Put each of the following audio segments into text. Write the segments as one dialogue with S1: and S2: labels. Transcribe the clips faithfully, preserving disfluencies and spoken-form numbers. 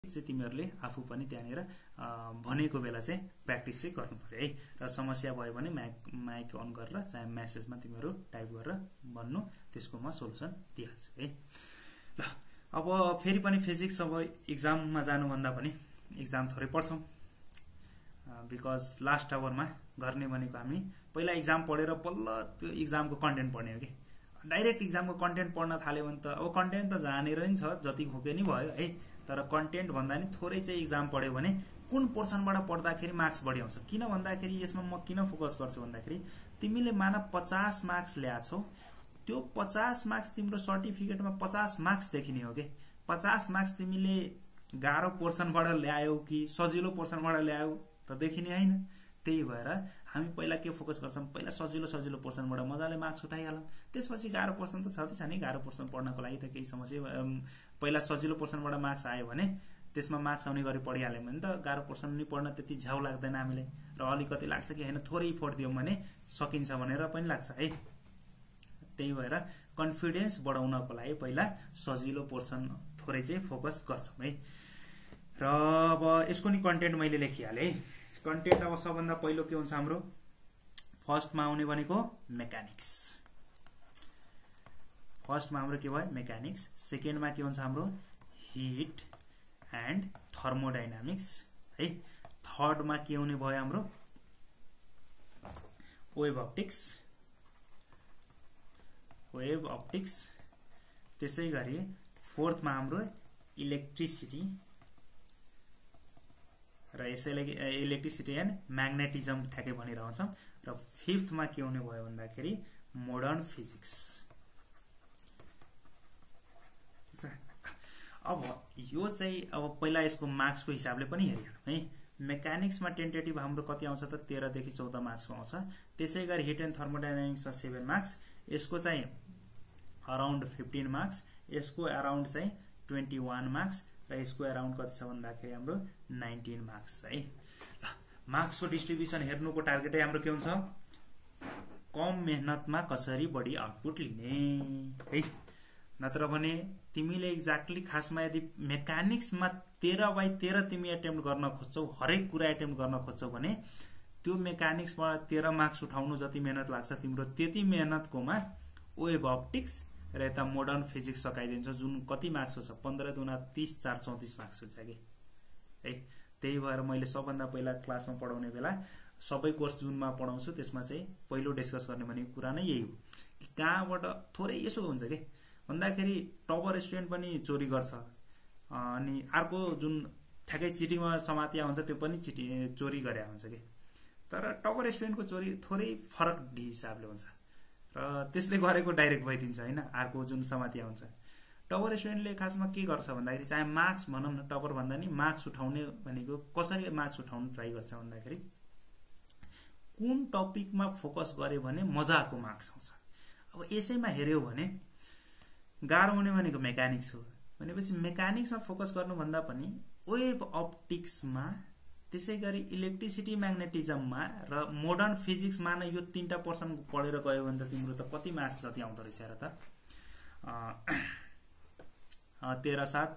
S1: चाहिँ तिमीहरूले आफू पनि त्यहाँनिर भनेको बेला चाहिँ प्र्याक्टिस चाहिँ गर्नु पर्यो है। र समस्या भयो भने माइक माइक अन गरेर चाहे मेसेजमा तिमीहरू टाइप गरेर भन्नु, त्यसको म सोलुसन दिइहाल्छु है। ल अब फेरि पनि फिजिक्स अब इक्जाममा जानुभन्दा पनि इक्जाम थोरै पढ्छौँ, बिकज लास्ट आवरमा गर्ने भनेको हामी पहिला इक्जाम पढेर बल्ल त्यो इक्जामको कन्टेन्ट पढ्ने हो कि। डाइरेक्ट इक्जामको कन्टेन्ट पढ्न थाल्यो भने त अब कन्टेन्ट त जानेर नि छ, जति खोके नि भयो है। तर कन्टेन्ट भन्दा नि थोरै चाहिँ इक्जाम पढ्यो भने कुन पोर्सनबाट पढ्दाखेरि मार्क्स बढी आउँछ। किन भन्दाखेरि यसमा म किन फोकस गर्छु भन्दाखेरि तिमीले मान पचास मार्क्स ल्याछौ, त्यो पचास मार्क्स तिम्रो सर्टिफिकेटमा पचास मार्क्स देखिने हो कि। पचास मार्क्स तिमीले गाह्रो पोर्सनबाट ल्यायौ कि सजिलो पोर्सनबाट ल्यायौ त देखिने होइन। त्यही भएर हामी पहिला के फोकस गर्छौँ, पहिला सजिलो सजिलो पोर्सनबाट मजाले मार्क्स उठाइहालौँ, त्यसपछि गाह्रो पोर्सन त छँदैछ नि। गाह्रो पोर्सन पढ्नको लागि त केही समस्या, पहिला सजिलो पोर्सनबाट मार्क्स आयो भने त्यसमा मार्क्स आउने गरी पढिहाल्यौँ भने त गाह्रो पोर्सन नि पढ्न त्यति झ्याउ लाग्दैन हामीलाई। र अलिकति लाग्छ कि होइन थोरै इफोर्ट दियौँ भने सकिन्छ भनेर पनि लाग्छ है। त्यही भएर कन्फिडेन्स बढाउनको लागि पहिला सजिलो पोर्सन थोरै चाहिँ फोकस गर्छौँ है। र अब यसको नि कन्टेन्ट मैले लेखिहालेँ है। कन्टेन्ट अब सबभन्दा पहिलो के हुन्छ हाम्रो, फर्स्टमा आउने भनेको मेकानिक्स। फर्स्टमा हाम्रो के भयो, मेकानिक्स। सेकेन्डमा के हुन्छ हाम्रो, हिट एन्ड थर्मोडाइनामिक्स है। थर्डमा के हुने भयो हाम्रो, वेभ अप्टिक्स, वेभ अप्टिक्स। त्यसै गरी फोर्थमा हाम्रो इलेक्ट्रिसिटी र यसैले इलेक्ट्रिसिटी एन्ड म्याग्नेटिजम ठ्याक्कै भनिरहन्छौँ। र फिफ्थमा के हुने भयो भन्दाखेरि मोडर्न फिजिक्स। अब यो चाहिँ अब पहिला यसको मार्क्सको हिसाबले पनि हेरिहालौँ है। मेकानिक्समा टेन्टेटिभ हाम्रो कति आउँछ त तेह्रदेखि चौध मार्क्सको आउँछ। त्यसै गरी हिट एन्ड थर्मोडाइनामिक्समा सेभेन मार्क्स, यसको चाहिँ अराउन्ड फिफ्टिन मार्क्स, यसको अराउन्ड चाहिँ ट्वेन्टी वान मार्क्स, र यसको अराउन्ड कति छ भन्दाखेरि हाम्रो नाइन्टिन मार्क्स है। मार्क्सको डिस्ट्रिब्युसन हेर्नुको टार्गेटै हाम्रो के हुन्छ, कम मेहनतमा कसरी बढी आउटपुट लिने है। नत्र भने तिमीले एक्ज्याक्टली खासमा यदि मेकानिक्समा तेह्र बाई तेह्र तिमी एटेम्प्ट गर्न खोज्छौ, हरेक कुरा एटेम्प्ट गर्न खोज्छौ भने त्यो मेकानिक्सबाट तेह्र मार्क्स उठाउनु जति मेहनत लाग्छ तिम्रो त्यति मेहनतकोमा वेभ अप्टिक्स र यता मोडर्न फिजिक्स सकाइदिन्छ, जुन कति मार्क्स हुन्छ, पन्ध्र दुना तीस, चार चौतिस मार्क्स हुन्छ कि है। त्यही भएर मैले सबभन्दा पहिला क्लासमा पढाउने बेला सबै कोर्स जुनमा पढाउँछु त्यसमा चाहिँ पहिलो डिस्कस गर्ने भनेको कुरा नै यही हो कि कहाँबाट थोरै यसो हुन्छ कि भन्दाखेरि टपर स्टुडेन्ट पनि चोरी गर्छ, अनि अर्को जुन ठ्याक्कै चिटिङमा समातिया हुन्छ त्यो पनि चिटी चोरी गरे हुन्छ कि। तर टपर स्टुडेन्टको चोरी थोरै फरक हिसाबले हुन्छ र त्यसले गरेको डाइरेक्ट भइदिन्छ होइन। अर्को जुन समातिया हुन्छ, टपर स्टुडेन्टले खासमा के गर्छ भन्दाखेरि चाहे मार्क्स भनौँ न, टपर भन्दा नि मार्क्स उठाउने भनेको कसरी मार्क्स उठाउन ट्राई गर्छ भन्दाखेरि कुन टपिकमा फोकस गर्यो भने मजाको मार्क्स आउँछ। अब यसैमा हेर्यो भने गाह्रो हुने भनेको मेकानिक्स हो भनेपछि मेकानिक्समा फोकस गर्नुभन्दा पनि वेभ अप्टिक्समा, त्यसै गरी इलेक्ट्रिसिटी म्याग्नेटिजममा र मोडर्न फिजिक्समा नै यो तीनटा पर्सन पढेर गयो भने त तिम्रो त कति मार्क्स जति आउँदो रहेछ र त तेह्र सात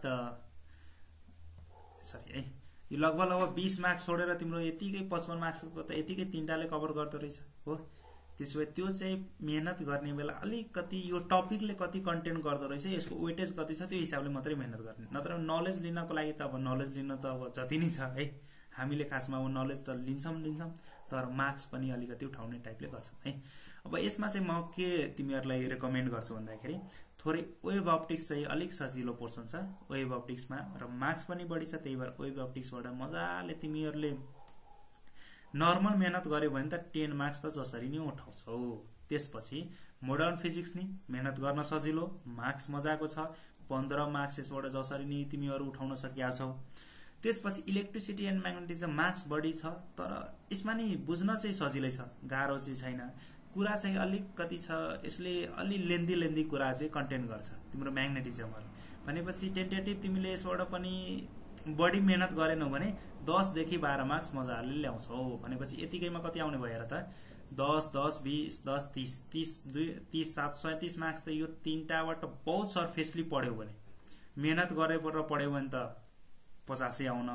S1: सरी है, यो लगभग लगभग बीस मार्क्स छोडेर तिम्रो यतिकै पचपन्न मार्क्सको त यतिकै तीनटाले कभर गर्दो रहेछ हो। त्यसो भए त्यो चाहिँ मेहनत गर्ने बेला अलिकति यो टपिकले कति कन्टेन्ट गर्दो रहेछ, यसको वेटेज कति छ, त्यो हिसाबले मात्रै मेहनत गर्ने। नत्र नलेज लिनको लागि त अब नलेज लिन त अब जति नै छ है, हामीले खासमा अब नलेज त लिन्छौँ लिन्छौँ तर मार्क्स पनि अलिकति उठाउने टाइपले गर्छौँ है। अब यसमा चाहिँ म के तिमीहरूलाई रेकमेन्ड गर्छु भन्दाखेरि थोरै वेभ अप्टिक्स चाहिँ अलिक सजिलो पोर्सन छ वेभ अप्टिक्समा र मार्क्स पनि बढी छ। त्यही भएर वेभ अप्टिक्सबाट मजाले तिमीहरूले नर्मल मेहनत गर्यो भने त टेन मार्क्स त जसरी नै उठाउँछौ। त्यसपछि मोडर्न फिजिक्स नि मेहनत गर्न सजिलो, मार्क्स मजाको छ, पन्ध्र मार्क्स यसबाट जसरी नै तिमीहरू उठाउन सकिहाल्छौ। त्यसपछि इलेक्ट्रिसिटी एन्ड म्याग्नेटिजम मार्क्स बढी छ तर यसमा नि बुझ्न चाहिँ सजिलै छ, गाह्रो चाहिँ छैन। कुरा चाहिँ अलिकति छ, यसले अलि लेन्दी लेन्दी कुरा चाहिँ कन्टेन्ट गर्छ तिम्रो म्याग्नेटिजमहरू भनेपछि टेन्टेटिभ तिमीले यसबाट पनि बढी मेहनत गरेनौ भने दसदेखि बाह्र मार्क्स मजाले ल्याउँछौ भनेपछि यतिकैमा कति आउने भयो हेर त, दस दस बीस दस तीस तीस दुई तीस सात सैंतीस मार्क्स त यो तीनटाबाट बहुत सर्फेसली पढ्यौ भने, मेहनत गरेर पढ्यौ भने त पचासै आउन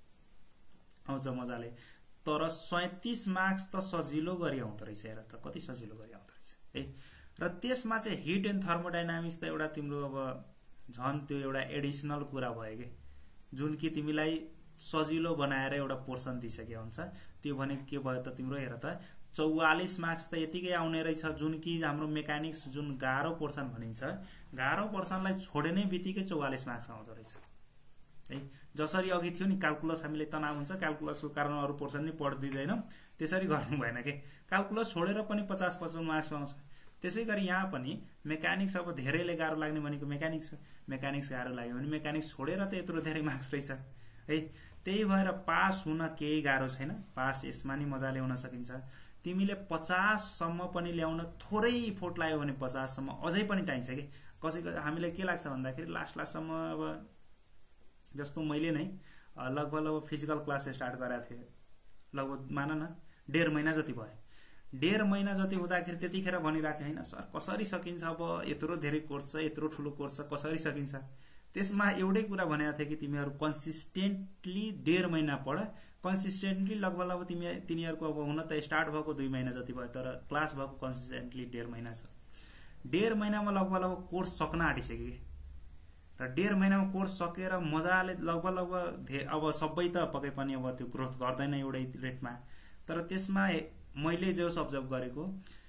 S1: आउँछ मजाले। तर सैंतीस मार्क्स त सजिलो गरी आउँदो रहेछ। हेर त कति सजिलो गरी आउँदो रहेछ है। र त्यसमा चाहिँ हिट एन्ड थर्मोडाइनामिक्स त एउटा तिम्रो अब झन् त्यो एउटा एडिसनल कुरा भयो कि, जुन कि तिमीलाई सजिलो बनाएर एउटा पोर्सन दिइसकेको हुन्छ। त्यो भने के भयो त तिम्रो हेर त चौवालीस मार्क्स त यतिकै आउने रहेछ, जुन कि हाम्रो मेकानिक्स जुन गाह्रो पोर्सन भनिन्छ, गाह्रो पोर्सनलाई छोड्ने बित्तिकै चौवालीस मार्क्स आउँदो रहेछ है। जसरी अघि थियो नि क्याल्कुलस हामीले तनाव हुन्छ, क्याल्कुलसको कारण अरू पोर्सन नि पढ्दिँदैनौँ, त्यसरी गर्नु भएन कि क्याल्कुलस छोडेर पनि पचास पचपन्न मार्क्स आउँछ। त्यसै गरी यहाँ पनि मेकानिक्स अब धेरैले गाह्रो लाग्ने भनेको मेकानिक्स हो। मेकानिक्स गाह्रो लाग्यो भने मेकानिक्स छोडेर त यत्रो धेरै मार्क्स रहेछ है। त्यही भएर पास हुन केही गाह्रो छैन, पास यसमा नि मजाले हुन सकिन्छ। तिमीले पचाससम्म पनि ल्याउन थोरै फोट लाग्यो भने पचाससम्म अझै पनि टाइम छ कि। कसैको हामीलाई के लाग्छ भन्दाखेरि लास्ट लास्टसम्म अब जस्तो मैले नै लगभग लगभग फिजिकल क्लास स्टार्ट गरेको थिएँ, लगभग मान न डेढ महिना जति भयो। डेढ महिना जति हुँदाखेरि त्यतिखेर भनिरहेको थिएँ होइन सर कसरी सकिन्छ, अब यत्रो धेरै कोर्स छ, यत्रो ठुलो कोर्स छ, कसरी सकिन्छ। त्यसमा एउटै कुरा भनेको थिएँ कि तिमीहरू कन्सिस्टेन्टली डेढ महिना पढ। कन्सिस्टेन्टली लगभग लगभग तिमी तिनीहरूको अब हुन त स्टार्ट भएको दुई महिना जति भयो, तर क्लास भएको कन्सिस्टेन्टली डेढ महिना छ। डेढ महिनामा लगभग लगभग कोर्स सक्न आँटिसक्यो कि। र डेढ महिनामा कोर्स सकेर मजाले लगभग लगभग अब सबै त पक्कै पनि अब त्यो ग्रोथ गर्दैन एउटै रेटमा, तर त्यसमा मैले जो अब्जर्भ गरेको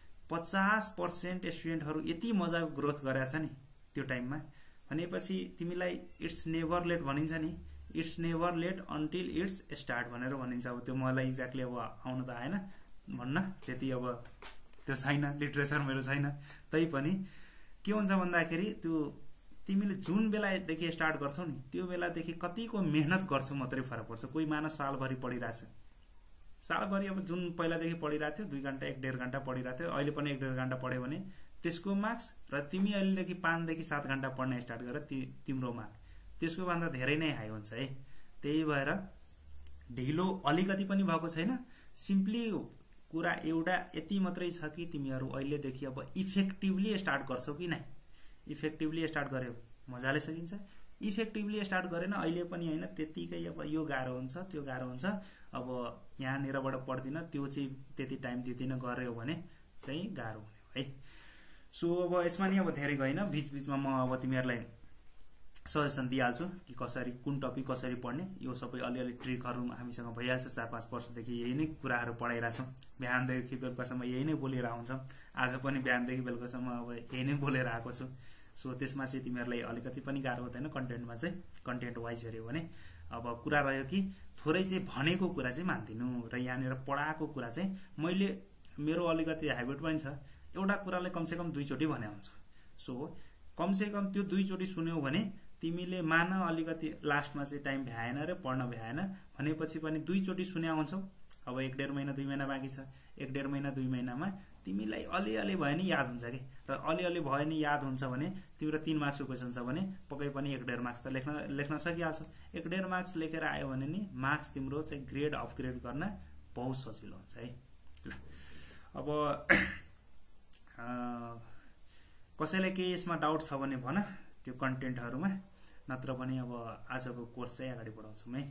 S1: पचास पर्सेन्ट स्टुडेन्टहरू यति मजाको ग्रोथ गरेका छ नि त्यो टाइममा, भनेपछि तिमीलाई इट्स नेभर लेट भनिन्छ नि, it's never late until it's start भनेर भनिन्छ। अब त्यो मलाई एक्ज्याक्टली अब आउनु त आएन भन्न, त्यति अब त्यो छैन, लिटरेचर मेरो छैन। तैपनि के हुन्छ भन्दाखेरि त्यो तिमीले जुन बेलादेखि स्टार्ट गर्छौ नि त्यो बेलादेखि कतिको मेहनत गर्छौ मात्रै फरक पर्छ। कोही मानव सालभरि पढिरहेछ, सालभरि अब जुन पहिलादेखि पढिरहेको थियो दुई घन्टा एक डेढ घन्टा पढिरहेको थियो, अहिले पनि एक डेढ घन्टा पढ्यो भने त्यसको मार्क्स, र तिमी अहिलेदेखि पाँचदेखि सात घन्टा पढ्न स्टार्ट गर ति तिम्रो मार्क्स त्यसको भन्दा धेरै नै हाई हुन्छ है। त्यही भएर ढिलो अलिकति पनि भएको छैन। सिम्पली कुरा एउटा यति मात्रै छ कि तिमीहरू अहिलेदेखि अब इफेक्टिभली स्टार्ट गर्छौ कि नै। इफेक्टिभली स्टार्ट गर्यो मजाले सकिन्छ, इफेक्टिभली स्टार्ट गरेन अहिले पनि होइन त्यतिकै अब यो गाह्रो हुन्छ त्यो गाह्रो हुन्छ, अब यहाँनिरबाट पढ्दिन त्यो चाहिँ त्यति टाइम दिँदिन गर्यो भने चाहिँ गाह्रो हुने है। सो अब यसमा नि अब धेरै गएन, बिच बिचमा म अब तिमीहरूलाई सजेसन दिइहाल्छु कि कसरी कुन टपिक कसरी पढ्ने। यो सबै अलिअलि ट्रिकहरू हामीसँग भइहाल्छ, चार पाँच वर्षदेखि यही नै कुराहरू पढाइरहेछौँ, बिहानदेखि बेलुकासम्म यही नै बोलेर आउँछौँ। आज पनि बिहानदेखि बेलुकासम्म अब यही नै बोलेर आएको छु। सो त्यसमा चाहिँ तिमीहरूलाई अलिकति पनि गाह्रो हुँदैन कन्टेन्टमा चाहिँ। कन्टेन्ट वाइज हेऱ्यो भने अब कुरा रह्यो कि थोरै चाहिँ भनेको कुरा चाहिँ मान्दिनु, र यहाँनिर पढाएको कुरा चाहिँ मैले मेरो अलिकति हेबिट पनि छ, एउटा कुरालाई कमसेकम दुईचोटि भने हुन्छु। सो कमसेकम त्यो दुईचोटि सुन्यौ भने तिमीले मान अलिकति लास्टमा चाहिँ टाइम भ्याएन र पढ्न भ्याएन भनेपछि पनि दुईचोटि सुन्या हुन्छौ। अब एक डेढ महिना दुई महिना बाँकी छ, एक डेढ महिना दुई महिनामा तिमीलाई अलिअलि भयो नि याद हुन्छ कि, र अलिअलि भयो नि याद हुन्छ भने तिम्रो तीन मार्क्सको क्वेसन छ भने पक्कै पनि एक डेढ मार्क्स त लेख्न लेख्न सकिहाल्छौ। एक डेढ मार्क्स लेखेर आयो भने नि मार्क्स तिम्रो चाहिँ ग्रेड अपग्रेड गर्न बहुत सजिलो हुन्छ है। ल अब कसैलाई केही यसमा डाउट छ भने भन त्यो कन्टेन्टहरूमा, नत्र पनि अब आजको कोर्स चाहिँ अगाडि बढाउँछौँ है।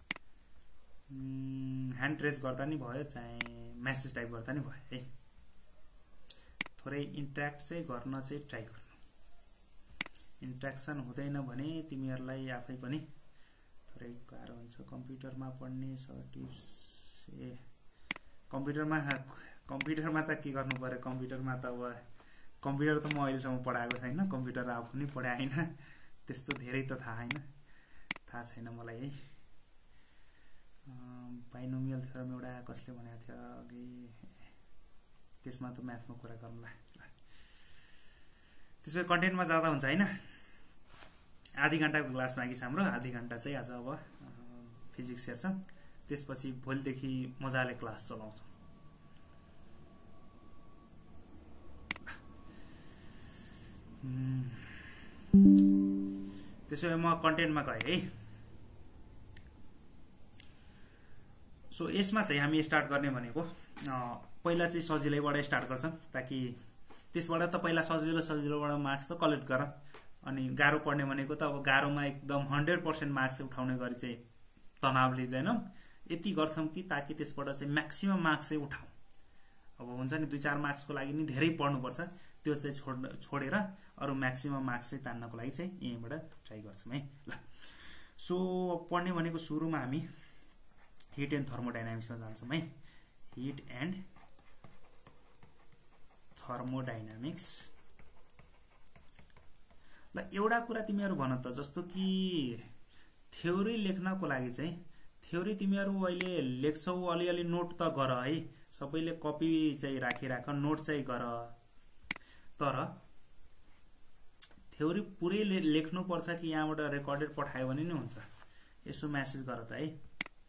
S1: ह्यान्ड रेज गर्दा नि भयो चाहे मेसेज टाइप गर्दा नि भयो है। थोरै इन्ट्र्याक्ट चाहिँ गर्न चाहिँ ट्राई गर्नु, इन्ट्र्याक्सन हुँदैन भने तिमीहरूलाई आफै पनि थोरै गाह्रो हुन्छ। कम्प्युटरमा पढ्ने स टिप्स ए कम्प्युटरमा कम्प्युटरमा त के गर्नु पर्यो, कम्प्युटरमा त अब कम्प्युटर त म अहिलेसम्म पढाएको छैन, कम्प्युटर आफू पनि पढाएन, त्यस्तो धेरै त थाहा छैन थाहा छैन मलाई है। बाइनोमियल थ्योरम एउटा कसले भनेको थियो अघि, त्यसमा त म्याथमा कुरा गरौँला। त्यसो कन्टेन्टमा जाँदा हुन्छ होइन। आधी घन्टाको क्लास बाँकी छ हाम्रो, आधी घन्टा चाहिँ आज अब फिजिक्स हेर्छौँ, त्यसपछि भोलिदेखि मजाले क्लास चलाउँछौँ। त्यसो भए म कन्टेन्टमा गएँ है। सो यसमा चाहिँ हामी स्टार्ट गर्ने भनेको पहिला चाहिँ सजिलैबाट स्टार्ट गर्छौँ, ताकि त्यसबाट त पहिला सजिलो सजिलोबाट मार्क्स त कलेक्ट गर, अनि गाह्रो पढ्ने भनेको त अब गाह्रोमा एकदम हन्ड्रेड पर्सेन्ट मार्क्स उठाउने गरी चाहिँ तनाव लिँदैनौँ, यति गर्छौँ कि ताकि त्यसबाट चाहिँ म्याक्सिमम मार्क्स चाहिँ उठाउँ। अब हुन्छ नि दुई चार मार्क्सको लागि नि धेरै पढ्नुपर्छ, त्यो चाहिँ छोड छोडेर अरू म्याक्सिमम मार्क्स चाहिँ तान्नको लागि चाहिँ यहीँबाट ट्राई गर्छौँ है। ल सो पढ्ने भनेको सुरुमा हामी हिट एन्ड थर्मोडाइनामिक्समा जान्छौँ है। Heat and thermodynamics. ल एउटा कुरा तिमीहरू भन त, जस्तो कि थ्योरी लेख्नको लागि चाहिँ थ्योरी तिमीहरू अहिले लेख्छौ, अलिअलि नोट त गर है, सबैले कपी चाहिँ राखिराख, नोट चाहिँ गर, तर थ्योरी पुरै लेख्नुपर्छ कि यहाँबाट रेकर्डेड पठायो भने नि हुन्छ? यसो म्यासेज गर त है।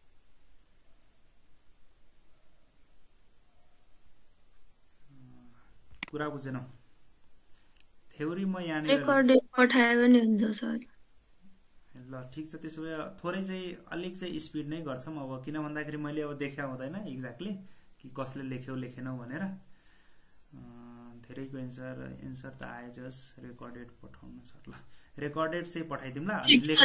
S1: कुरा बुझेनौ? थ्योरी म यहाँनिर
S2: रेकर्डेड पठायो भने हुन्छ सर।
S1: ल ठिक छ, त्यसो भए थोरै चाहिँ अलिक चाहिँ स्पिड नै गर्छौँ अब, किन भन्दाखेरि मैले अब देखा हुँदैन एक्ज्याक्टली कि कसले लेख्यो लेखेनौ भनेर। धेरैको एन्सर एन्सर त आयो, जस रेकर्डेड पठाउनु सर। ल रेकर्डेड चाहिँ पठाइदिउँ ल,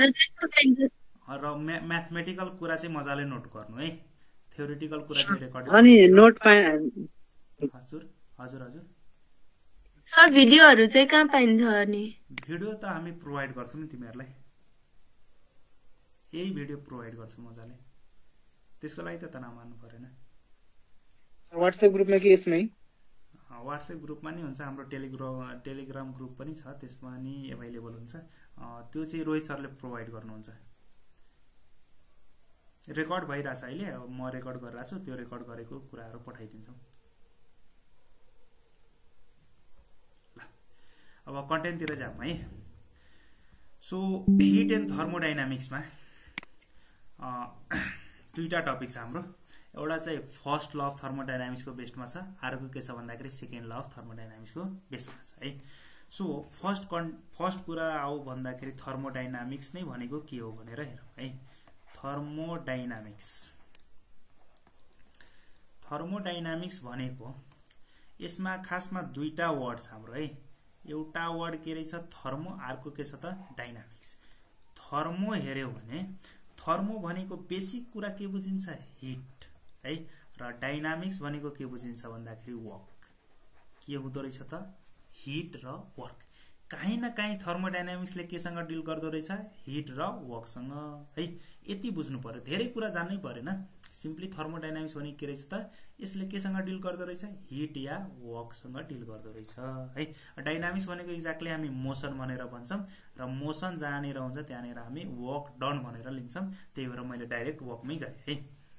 S1: र म्याथमेटिकल कुरा चाहिँ मजाले नोट गर्नु है, थ्योरिटिकल कुरा चाहिँ रेकर्डेड।
S3: अनि नोट पाए
S1: हजुर हजुर हजुर
S2: सर भिडियोहरु चाहिँ कहाँ पाइन्छ? अनि
S1: भिडियो त हामी प्रोभाइड गर्छौँ नि तिमीहरूलाई, यही भिडियो प्रोभाइड गर्छौँ मजाले, त्यसको लागि त तनाव मान्नु परेन।
S3: व्हाट्सएप ग्रुपमा कि यसमै?
S1: व्हाट्सएप ग्रुपमा नि हुन्छ, हाम्रो टेलिग्राम टेलिग्राम ग्रुप पनि छ, त्यसमा नि एभाइलेबल हुन्छ। त्यो चाहिँ रोहित सरले प्रोभाइड गर्नुहुन्छ। रेकर्ड भइरहेछ अहिले, अब म रेकर्ड गरिरहेको छु, त्यो रेकर्ड गरेको कुराहरू पठाइदिन्छौँ। ल अब कन्टेन्टतिर जाऊँ है। सो हिट एन्ड थर्मोडाइनामिक्समा दुईटा टपिक छ हाम्रो, एउटा चाहिँ फर्स्ट ल अफ थर्मोडाइनामिक्सको बेसमा छ, अर्को के छ भन्दाखेरि सेकेन्ड ल अफ थर्मोडाइनामिक्सको बेसमा छ है। सो फर्स्ट कन् फर्स्ट कुरा आऊ भन्दाखेरि थर्मोडाइनामिक्स नै भनेको के हो भनेर हेरौँ है। थर्मोडाइनामिक्स थर्मोडाइनामिक्स भनेको यसमा खासमा दुईटा वर्ड छ हाम्रो है। एउटा वर्ड के रहेछ थर्मो, अर्को के छ त डाइनामिक्स। थर्मो हेर्यो भने थर्मो भनेको बेसिक कुरा के बुझिन्छ? हिट है, र डाइनामिक्स भनेको के बुझिन्छ भन्दाखेरि वर्क। के हुँदो रहेछ त? हिट र वर्क। काहीँ न काहीँ थर्मोडाइनामिक्सले केसँग डिल गर्दो रहेछ? हिट र वर्कसँग है, यति बुझ्नु पर्यो, धेरै कुरा जान्नै परेन। सिम्पली थर्मोडाइनामिक्स भने के रहेछ त? यसले केसँग डिल गर्दो रहेछ? हिट या वर्कसँग डिल गर्दो रहेछ है। डाइनामिक्स भनेको एक्ज्याक्टली हामी मोसन भनेर भन्छौँ, र मोसन जहाँनिर हुन्छ त्यहाँनिर हामी वर्क डन भनेर लिन्छौँ, त्यही भएर मैले डाइरेक्ट वर्कमै गएँ है।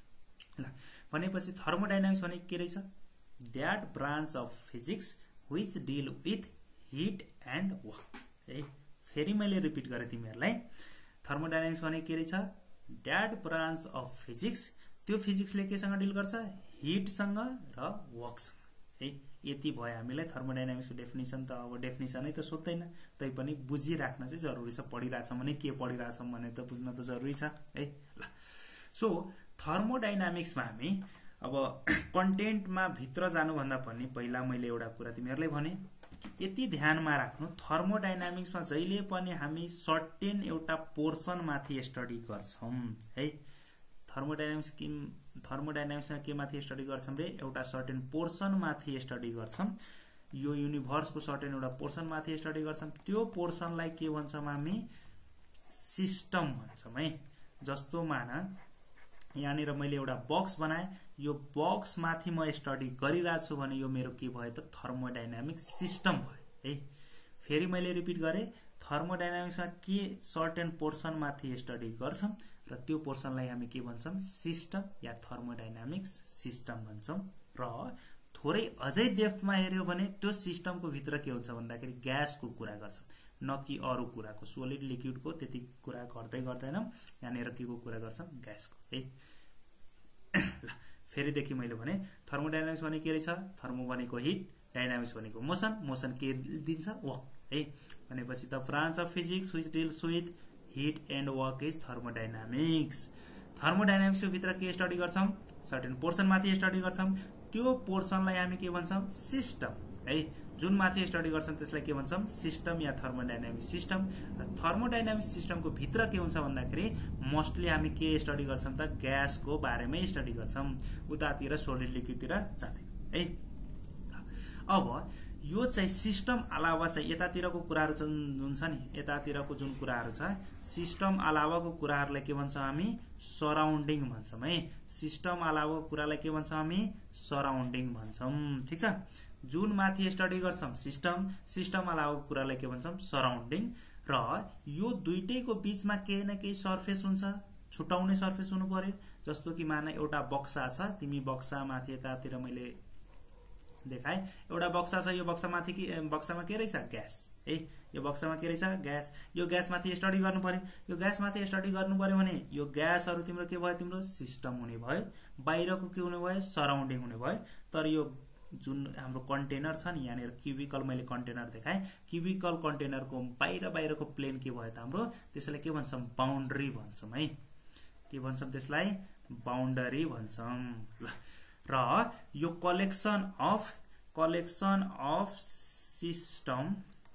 S1: ल भनेपछि थर्मोडाइनामिक्स भने के रहेछ? That branch of physics which deal with heat and work है। फेरि मैले रिपिट गरेँ तिमीहरूलाई, थर्मोडाइनामिक्स भने के रहेछ? द्याट ब्रान्च अफ फिजिक्स, त्यो फिजिक्सले केसँग डिल गर्छ? हिटसँग र वर्कसँग है। यति भयो हामीलाई थर्मोडाइनामिक्सको डेफिनेसन। त अब डेफिनेसनै त सोध्दैन, तैपनि बुझिराख्न चाहिँ जरुरी छ। पढिरहेछौँ भने के पढिरहेछौँ भने त बुझ्न त जरुरी छ है। ल सो थर्मोडाइनामिक्समा हामी अब कन्टेन्टमा भित्र जानुभन्दा पनि पहिला मैले एउटा कुरा तिमीहरूलाई भने, यति ध्यानमा राख्नु, थर्मोडाइनामिक्समा जहिले पनि हामी सर्टेन एउटा पोर्सन माथि स्टडी गर्छौं है। थर्मोडाइनामिक्स कि थर्मोडाइनामिक्समा के माथि स्टडी गर्छौं रे? एउटा सर्टेन पोर्सन माथि स्टडी गर्छौं। यो युनिभर्सको सर्टेन एउटा पोर्सन माथि स्टडी गर्छौं। त्यो पोर्सनलाई के भन्छौं हामी? सिस्टम भन्छौं है। जस्तो मान यहाँनिर मैले एउटा बक्स बनाए, यो बक्स माथि म स्टडी गरिरहेको छु भने यो मेरो के भयो त? थर्मोडाइनामिक सिस्टम भयो है। फेरि मैले रिपिट गरे, थर्मोडाइनामिक्समा के सर्टेन पोर्सन माथि स्टडी गर्छौं र त्यो पोर्सनलाई हामी के भन्छौं? सिस्टम या थर्मोडाइनामिक्स सिस्टम भन्छौं। र थोरै अझै डेप्थमा हेर्यो भने त्यो सिस्टमको भित्र के हुन्छ भन्दाखेरि ग्यासको कुरा गर्छौं, न कि अरू कुराको। सोलिड लिक्विडको त्यति कुरा गर्दै गर्दैनौं, यहाँनिर के को कुरा गर्छौं? ग्यासको है। ल फेरिदेखि मैले भने थर्मोडाइनामिक्स भने के रहेछ? थर्मो भनेको हिट, डाइनामिक्स भनेको मोसन, मोसन के दिन्छ? वर्क है। भनेपछि the branch of physics which deals with heat and work is thermodynamics. थर्मोडाइनामिक्सको भित्र के स्टडी गर्छौं? सर्टेन पोर्सन माथि स्टडी गर्छौं। त्यो पोर्सनलाई हामी के भन्छौं? सिस्टम है। जुन माथि स्टडी गर्छौं त्यसलाई के भन्छौं सिस्टम या थर्मोडायनामिक सिस्टम। थर्मोडायनामिक सिस्टमको भित्र के हुन्छ भन्दाखेरि मोस्टली हामी के स्टडी गर्छौं त ग्यासको बारेमै स्टडी गर्छौं, उतातिर सोलिड लिक्विडतिर जाँदैन है। अब यो चाहिँ सिस्टम अलावा चाहिँ यतातिरको कुराहरु जुन छ नि, यतातिरको जुन कुराहरु छ सिस्टम अलावाको कुराहरुलाई के भन्छौं हामी सराउन्डिङ भन्छौं है। सिस्टम अलावाको कुरालाई के भन्छौं हामी सराउन्डिङ भन्छौं, ठीक छ। जुन माथि स्टडी गर्छौं सिस्टम, सिस्टम अलावाको कुरालाई के भन्छौं सराउन्डिङ। र यो दुईटैको बीचमा केही न केही सरफेस हुन्छ, छुटाउने सरफेस हुनु पर्यो। जस्तो कि मान एउटा बक्सा छ, तिमी बक्सा माथि यतातिर मैले देखाए एउटा बक्सा छ, यो बक्सा माथि कि बक्सामा के रहेछ ग्यास है। यो बक्सामा के रहेछ ग्यास, यो ग्यास माथि स्टडी गर्नु पर्यो। यो ग्यास माथि स्टडी गर्नु पर्यो भने यो ग्यासहरु तिम्रो के भयो तिम्रो सिस्टम हुने भयो, बाहिरको के हुने भयो सराउन्डिङ हुने भयो। तर यो जुन हाम्रो कन्टेनर छ नि यहाँनिर क्युबिकल मैले कन्टेनर देखाए, क्युबिकल कन्टेनरको बाहिर बाहिरको प्लेन के भयो त हाम्रो त्यसलाई के भन्छौं बाउन्ड्री भन्छौं है। के भन्छौं त्यसलाई बाउन्डरी भन्छौं ल। र यो collection of collection of system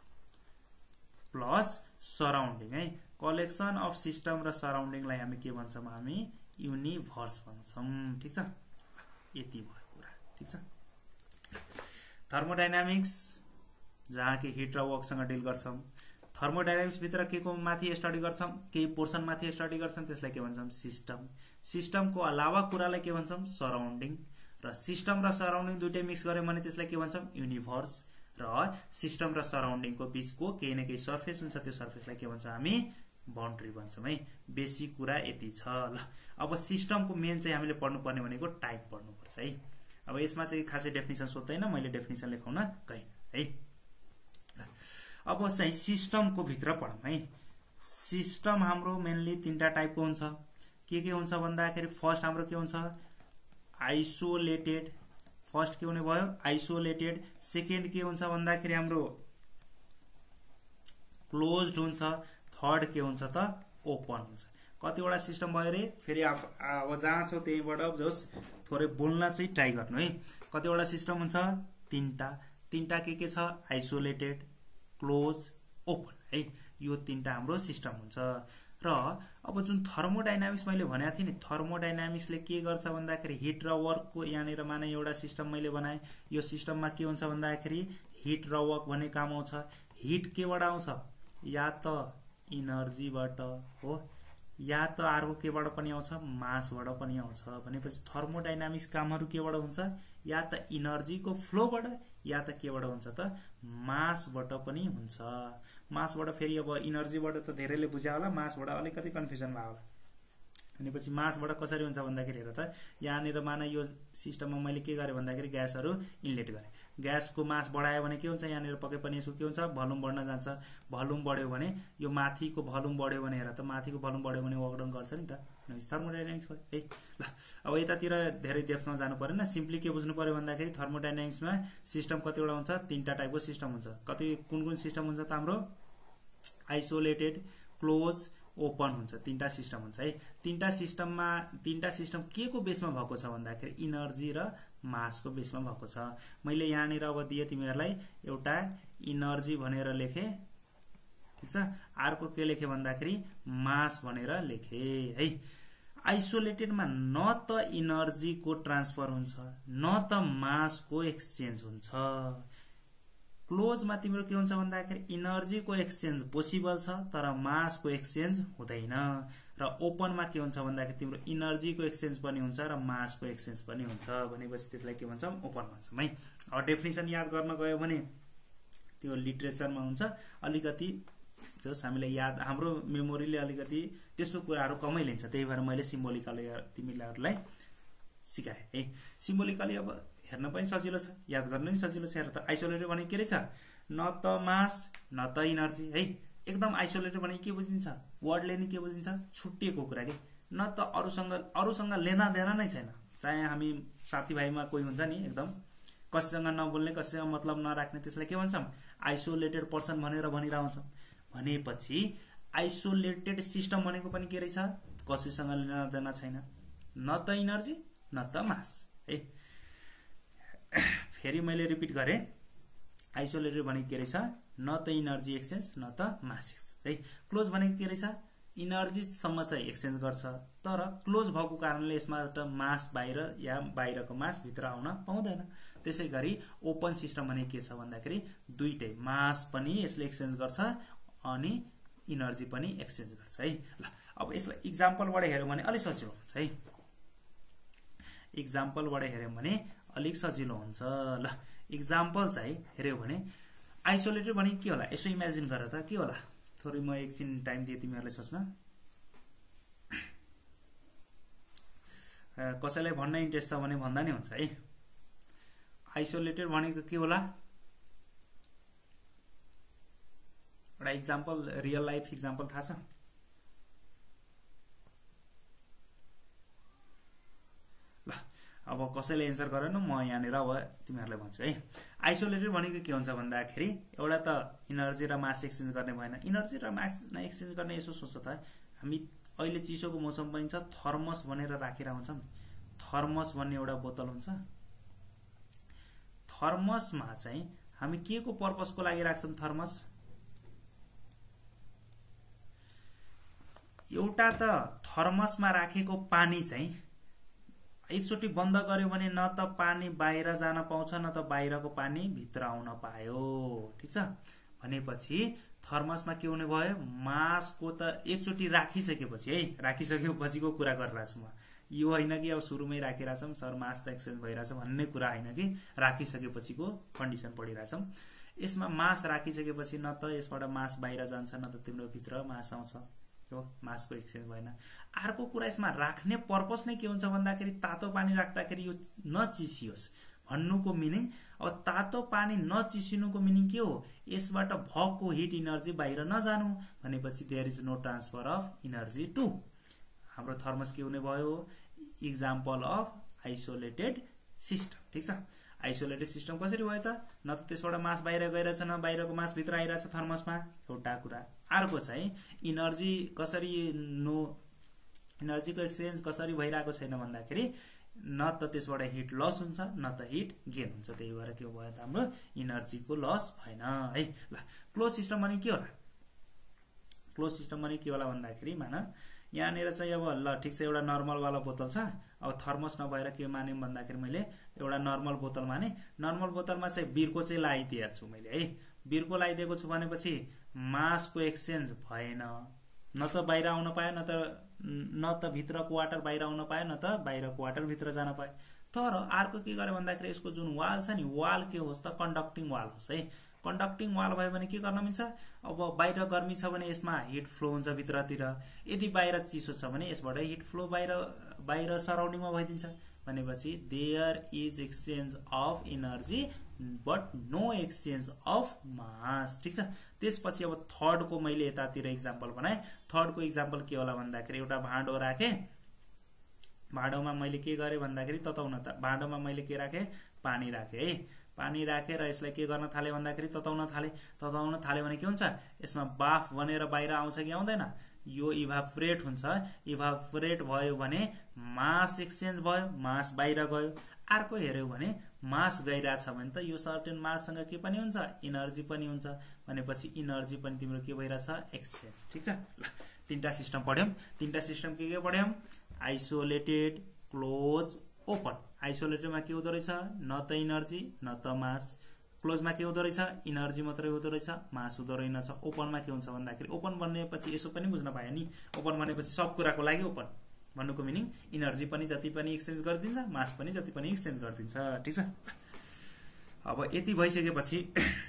S1: plus surrounding है। कलेक्सन अफ सिस्टम र सराउन्डिङलाई हामी के भन्छौं हामी युनिभर्स भन्छौं, ठीक छ। यति भयो कुरा, ठीक छ। थर्मोडायनामिक्स जहाँ कि हिट र वर्कसँग डिल गर्छौं। थर्मोडायनामिक्स भित्र के को माथि स्टडी गर्छौं, केही पोर्सन माथि स्टडी गर्छौं, त्यसलाई के भन्छौं सिस्टम। सिस्टमको अलावा कुरालाई के भन्छौं सराउन्डिङ। र सिस्टम र सराउन्डिङ दुईटै मिक्स गर्यौं भने त्यसलाई के भन्छौं युनिभर्स। र सिस्टम र सराउन्डिङको बीचको केही न केही सरफेस हुन्छ, त्यो सरफेसलाई के भन्छौं हामी बाउन्ड्री भन्छौं है। बेसिक कुरा यति छ ल। अब सिस्टमको मेन चाहिँ हामीले पढ्नु पर्ने भनेको टाइप पढ्नु पर्छ है। अब यसमा चाहिँ खासै डेफिनिसन सोध्दैन, मैले डेफिनिसन लेखाउन गएन है। अब चाहिँ सिस्टमको भित्र पढौं है। सिस्टम हाम्रो मेनली तीनटा टाइपको हुन्छ। के के हुन्छ भन्दाखेरि फर्स्ट हाम्रो के हुन्छ आइसोलेटेड, फर्स्ट के हुने भयो आइसोलेटेड। सेकेन्ड के हुन्छ भन्दाखेरि हाम्रो क्लोज्ड हुन्छ। थर्ड के हुन्छ त ओपन हुन्छ। कतिवटा सिस्टम भयो रे फेरि अब जहाँ छ त्यहीबाट जस थोरै बोल्न चाहिँ ट्राई गर्नु है। कतिवटा सिस्टम हुन्छ तीनटा, तीनटा के के छ आइसोलेटेड क्लोज ओपन है। यो तीनटा हाम्रो सिस्टम हुन्छ। र अब जुन थर्मोडायनामिक्स मैले भनेको थिएँ नि, थर्मोडायनामिक्सले के गर्छ भन्दाखेरि हिट र वर्कको यहाँनिर माने एउटा सिस्टम मैले बनाए। यो सिस्टममा के हुन्छ भन्दाखेरि हिट र वर्क भन्ने काम आउँछ। हिट केबाट आउँछ या त इनर्जीबाट हो या त अर्को केबाट पनि आउँछ मासबाट पनि आउँछ। भनेपछि थर्मोडायनामिक्स कामहरु केबाट हुन्छ या त इनर्जीको फ्लोबाट या त केबाट हुन्छ त मासबाट पनि हुन्छ। मासबाट फेरि अब इनर्जीबाट त धेरैले बुझ्या होला, मासबाट अलिकति कन्फ्युजन भयो होला। भनेपछि मासबाट कसरी हुन्छ भन्दाखेरि हेर त यहाँनिर मान यो सिस्टममा मैले के गरे भन्दाखेरि ग्यासहरु इनलेट गरे। ग्यासको मास बढायो भने के हुन्छ यहाँनिर पक्कै पनि यसको के हुन्छ भोल्युम बढ्न जान्छ। भोल्युम बढ्यो भने यो माथिको भोल्युम बढ्यो भने हेर त माथिको भोल्युम बढ्यो भने वर्क डन गर्छ नि त। भनेपछि थर्मोडायनामिक्स भयो है। ल अब यतातिर धेरै डेप्थमा जानु पर्दैन, सिम्पली के बुझ्नु पर्यो भन्दाखेरि थर्मोडायनामिक्समा सिस्टम कतिवटा हुन्छ तीनटा टाइपको सिस्टम हुन्छ। कति कुन कुन सिस्टम हुन्छ त हाम्रो आइसोलेटेड क्लोज ओपन हुन्छ। तीनटा सिस्टम हुन्छ है। तीनटा सिस्टममा तीनटा सिस्टम के को बेसमा भएको छ भन्दाखेरि इनर्जी र मासको बेसमा भएको छ। मैले यहाँनिर अब दिए तिमीहरुलाई एउटा इनर्जी भनेर लेखे, ठीक छ। अर्को के लेखे भन्दाखेरि मास भनेर लेखे है। आइसोलेटेडमा न त इनर्जीको ट्रान्सफर हुन्छ न त मासको एक्सचेन्ज हुन्छ। क्लोजमा तिम्रो के हुन्छ भन्दाखेरि इनर्जीको एक्सचेन्ज पोसिबल छ तर मासको एक्सचेन्ज हुँदैन। र ओपनमा के हुन्छ भन्दाखेरि तिम्रो इनर्जीको एक्सचेन्ज पनि हुन्छ र मासको एक्सचेन्ज पनि हुन्छ। भनेपछि त्यसलाई के भन्छौं ओपन भन्छौं है। अब डेफिनिसन याद गर्न गयो भने त्यो लिटरेचरमा हुन्छ, अलिकति जस हामीलाई याद हाम्रो मेमोरीले अलिकति त्यस्तो कुराहरु कमै लिन्छ। त्यही भएर मैले सिम्बोलिकली तिमीहरुलाई सिकाए है। सिम्बोलिकली अब हेर्न पनि सजिलो छ, याद गर्न पनि सजिलो छ। हेर त आइसोलेटेड भने के रहेछ न त मास न त इनर्जी है। एकदम आइसोलेटेड भने के बुझिन्छ वर्डले नि के बुझिन्छ छुट्टिएको कुरा के, न त अरुसँग अरुसँग लेना देना नै छैन। चाहे हामी साथीभाइमा कोही हुन्छ नि एकदम कसैसँग नबोल्ने कसैसँग मतलब नराख्ने त्यसलाई के भन्छौं आइसोलेटेड पर्सन भनेर भनिरहन्छौं। भनेपछि आइसोलेटेड सिस्टम भनेको पनि के रहेछ कसैसँग लेना देना छैन, न त इनर्जी न त मास है। फेरि मैले रिपिट गरे आइसोलेटेड भनेको के रहेछ न त इनर्जी एक्सचेन्ज न त मास एक्सचेन्ज है क्लोज भनेको के रहेछ इनर्जी सम्म चाहिँ एक्सचेन्ज गर्छ तर क्लोज भएको कारणले यसबाट मास बाहिर या बाहिरको मास भित्र आउन पाउँदैन त्यसैगरी ओपन सिस्टम भनेको के छ भन्दाखेरि दुईटै मास पनि यसले एक्सचेन्ज गर्छ अनि इनर्जी पनि एक्सचेन्ज गर्छ है ल अब यसलाई इक्जाम्पलबाट हेर्यौं भने अलि सजिलो हुन्छ है इक्जाम्पलबाट हेर्यौं भने अलिक सजिलो हुन्छ ल इक्जाम्पल चाहिँ हेर्यौ भने आइसोलेटेड भने के होला यसो इमेजिन गर त के होला थोरै म एकछिन टाइम दिए तिमीहरुले सोच्न कसैलाई भन्न इन्ट्रेस्ट छ भने भन्दा नि हुन्छ है आइसोलेटेड भनेको के होला एउटा इक्जाम्पल रियल लाइफ इक्जाम्पल थाहा छ ल अब कसैले एन्सर गरेन म यहाँनिर अब तिमीहरुलाई भन्छु है आइसोलेटेड भनेको के हुन्छ भन्दाखेरि एउटा त इनर्जी र मास एक्सचेन्ज गर्ने भएन इनर्जी र मास न एक्सचेन्ज गर्ने यसो सोच त हामी अहिले चिसोको मौसम पनि छ थर्मस भनेर राखेर हुन्छौं थर्मस भन्ने एउटा बोतल हुन्छ थर्मसमा चाहिँ हामी के को पर्पसको लागि राख्छौं थर्मस एउटा त थर्मसमा राखेको पानी चाहिँ एकचोटी बन्द गर्यो भने न त पानी बाहिर जान पाउँछ न त बाहिरको पानी भित्र आउन पायो ठीक छ भनेपछि थर्मसमा के हुने भयो मासको त एकचोटी राखिसकेपछि है राखिसकेपछिको कुरा गरिरहेछु म यो हैन कि अब सुरुमै राखिरहेछौं सर मास त एक्सचेन्ज भइरहेछ भन्ने कुरा हैन कि राखिसकेपछिको कन्डिसन पढिरहेछौं यसमा मास राखिसकेपछि न त यसबाट मास बाहिर जान्छ न त तिम्रो भित्र मास आउँछ यो मासको एक्सचेन्ज भएन अर्को कुरा यसमा राख्ने पर्पस नै के हुन्छ भन्दाखेरि तातो पानी राख्दाखेरि यो नचिसियोस् भन्नुको मिनिङ अब तातो पानी नचिसिनुको मिनिङ के हो यसबाट भएको हिट इनर्जी बाहिर नजानु भनेपछि there is no transfer of energy to हाम्रो थर्मस के हुने भयो एक्जाम्पल अफ आइसोलेटेड सिस्टम ठीक छ आइसोलेटेड सिस्टम कसरी भयो त न त त्यसबाट मास बाहिर गइरहेछ न बाहिरको मास भित्र आइरहेछ थर्मसमा एउटा कुरा अर्को चाहिँ इनर्जी कसरी नो इनर्जीको एक्सचेन्ज कसरी भइरहेको छैन भन्दाखेरि न त त्यसबाट हिट लस हुन्छ न त हिट गेन हुन्छ त्यही भएर के भयो त हाम्रो इनर्जीको लस भएन है ल क्लोज सिस्टम भने के होला क्लोज सिस्टम भने के होला भन्दाखेरि मान यहाँनिर चाहिँ अब ल ठीक छ एउटा नर्मल वाला बोतल छ अब थर्मस नभएर के मान्यौं भन्दाखेरि मैले एउटा नर्मल बोतल माने नर्मल बोतलमा चाहिँ बिर्को चाहिँ लगाइदिएको छु मैले है बिर्को लगाइदिएको छु भनेपछि मासको एक्सचेन्ज भएन न त बाहिर आउन पायो न त न त भित्रको वाटर बाहिर आउन पायो न त बाहिरको वाटर भित्र जान पायो तर अर्को के गरे भन्दाखेरि यसको जुन वाल छ नि वाल के होस् त कन्डक्टिङ वाल होस् है कन्डक्टिङ वाल भयो भने के गर्न मिल्छ अब बाहिर गर्मी छ भने यसमा हिट फ्लो हुन्छ भित्रतिर यदि बाहिर चिसो छ भने यसबाट हिट फ्लो बाहिर बाहिर सराउन्डिङमा भइदिन्छ भनेपछि there is exchange of energy but no exchange of mass ठीक छ त्यसपछि अब थर्ड को मैले यतातिर एक्जाम्पल बनाए थर्ड को एक्जाम्पल के होला भन्दाखेरि एउटा भाँडो राखे भाँडोमा मैले के गरे भन्दाखेरि तताउन त भाँडोमा मैले के राखे पानी राखे है पानी राखेर यसलाई के गर्न थाले भन्दाखेरि तताउन थाले तताउन थाले भने के हुन्छ यसमा बाफ बनेर बाहिर आउँछ कि आउँदैन यो इभापोरेट हुन्छ इभापोरेट भयो भने मास एक्सचेन्ज भयो मास बाहिर गयो अर्को हेर्यौ भने मास गइरहेछ भने त यो सर्टेन माससँग के पनि हुन्छ इनर्जी पनि हुन्छ भनेपछि इनर्जी पनि तिम्रो के भइरहेछ एक्सचेन्ज ठीक छ ल तीनटा सिस्टम पढ्यौं तीनटा सिस्टम के के पढ्यौं आइसोलेटेड क्लोज ओपन आइसोलेटेडमा के हुँदो रहेछ न त इनर्जी न त मास क्लोजमा के हुँदो रहेछ इनर्जी मात्रै हुँदो रहेछ मास हुँदो रहेनछ ओपनमा के हुन्छ भन्दाखेरि ओपन भनेपछि यसो पनि बुझ्न पाए नि ओपन भनेपछि सब कुराको लागि ओपन भन्नुको मिनिङ इनर्जी पनि जति पनि एक्सचेन्ज गरिदिन्छ मास पनि जति पनि एक्सचेन्ज गरिदिन्छ ठीक छ अब यति भइसकेपछि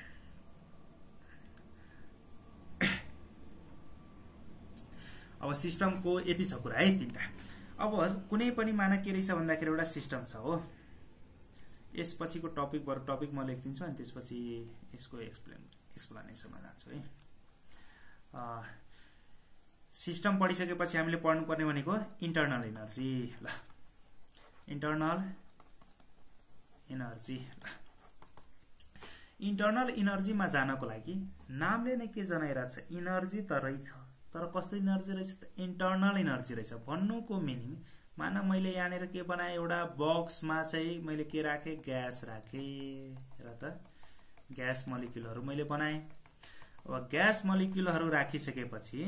S1: अब सिस्टमको यति छ कुरा है तीनटा अब कुनै पनि माना के रहेछ भन्दाखेरि एउटा सिस्टम छ हो यसपछिको टपिक बर टपिक म लेख्दिन्छु अनि त्यसपछि यसको एक्सप्लेन एक्सप्लेनेसनमा जान्छु है अ सिस्टम पढिसकेपछि हामीले पढ्नु पर्ने भनेको इन्टरनल एनर्जी ल इन्टरनल एनर्जी ल इन्टरनल एनर्जीमा जानको लागि नामले नै के जनाइराछ एनर्जी त रहेछ तर कस्तो एनर्जी रहेछ त इन्टरनल एनर्जी रहेछ भन्नुको मिनिङ माना मैले यहाँनिर के बनाए एउटा बक्समा चाहिँ मैले के राखे ग्यास राखे र त ग्यास मोलिक्युलहरु मैले बनाए। अब ग्यास मोलिक्युलहरु राखिसकेपछि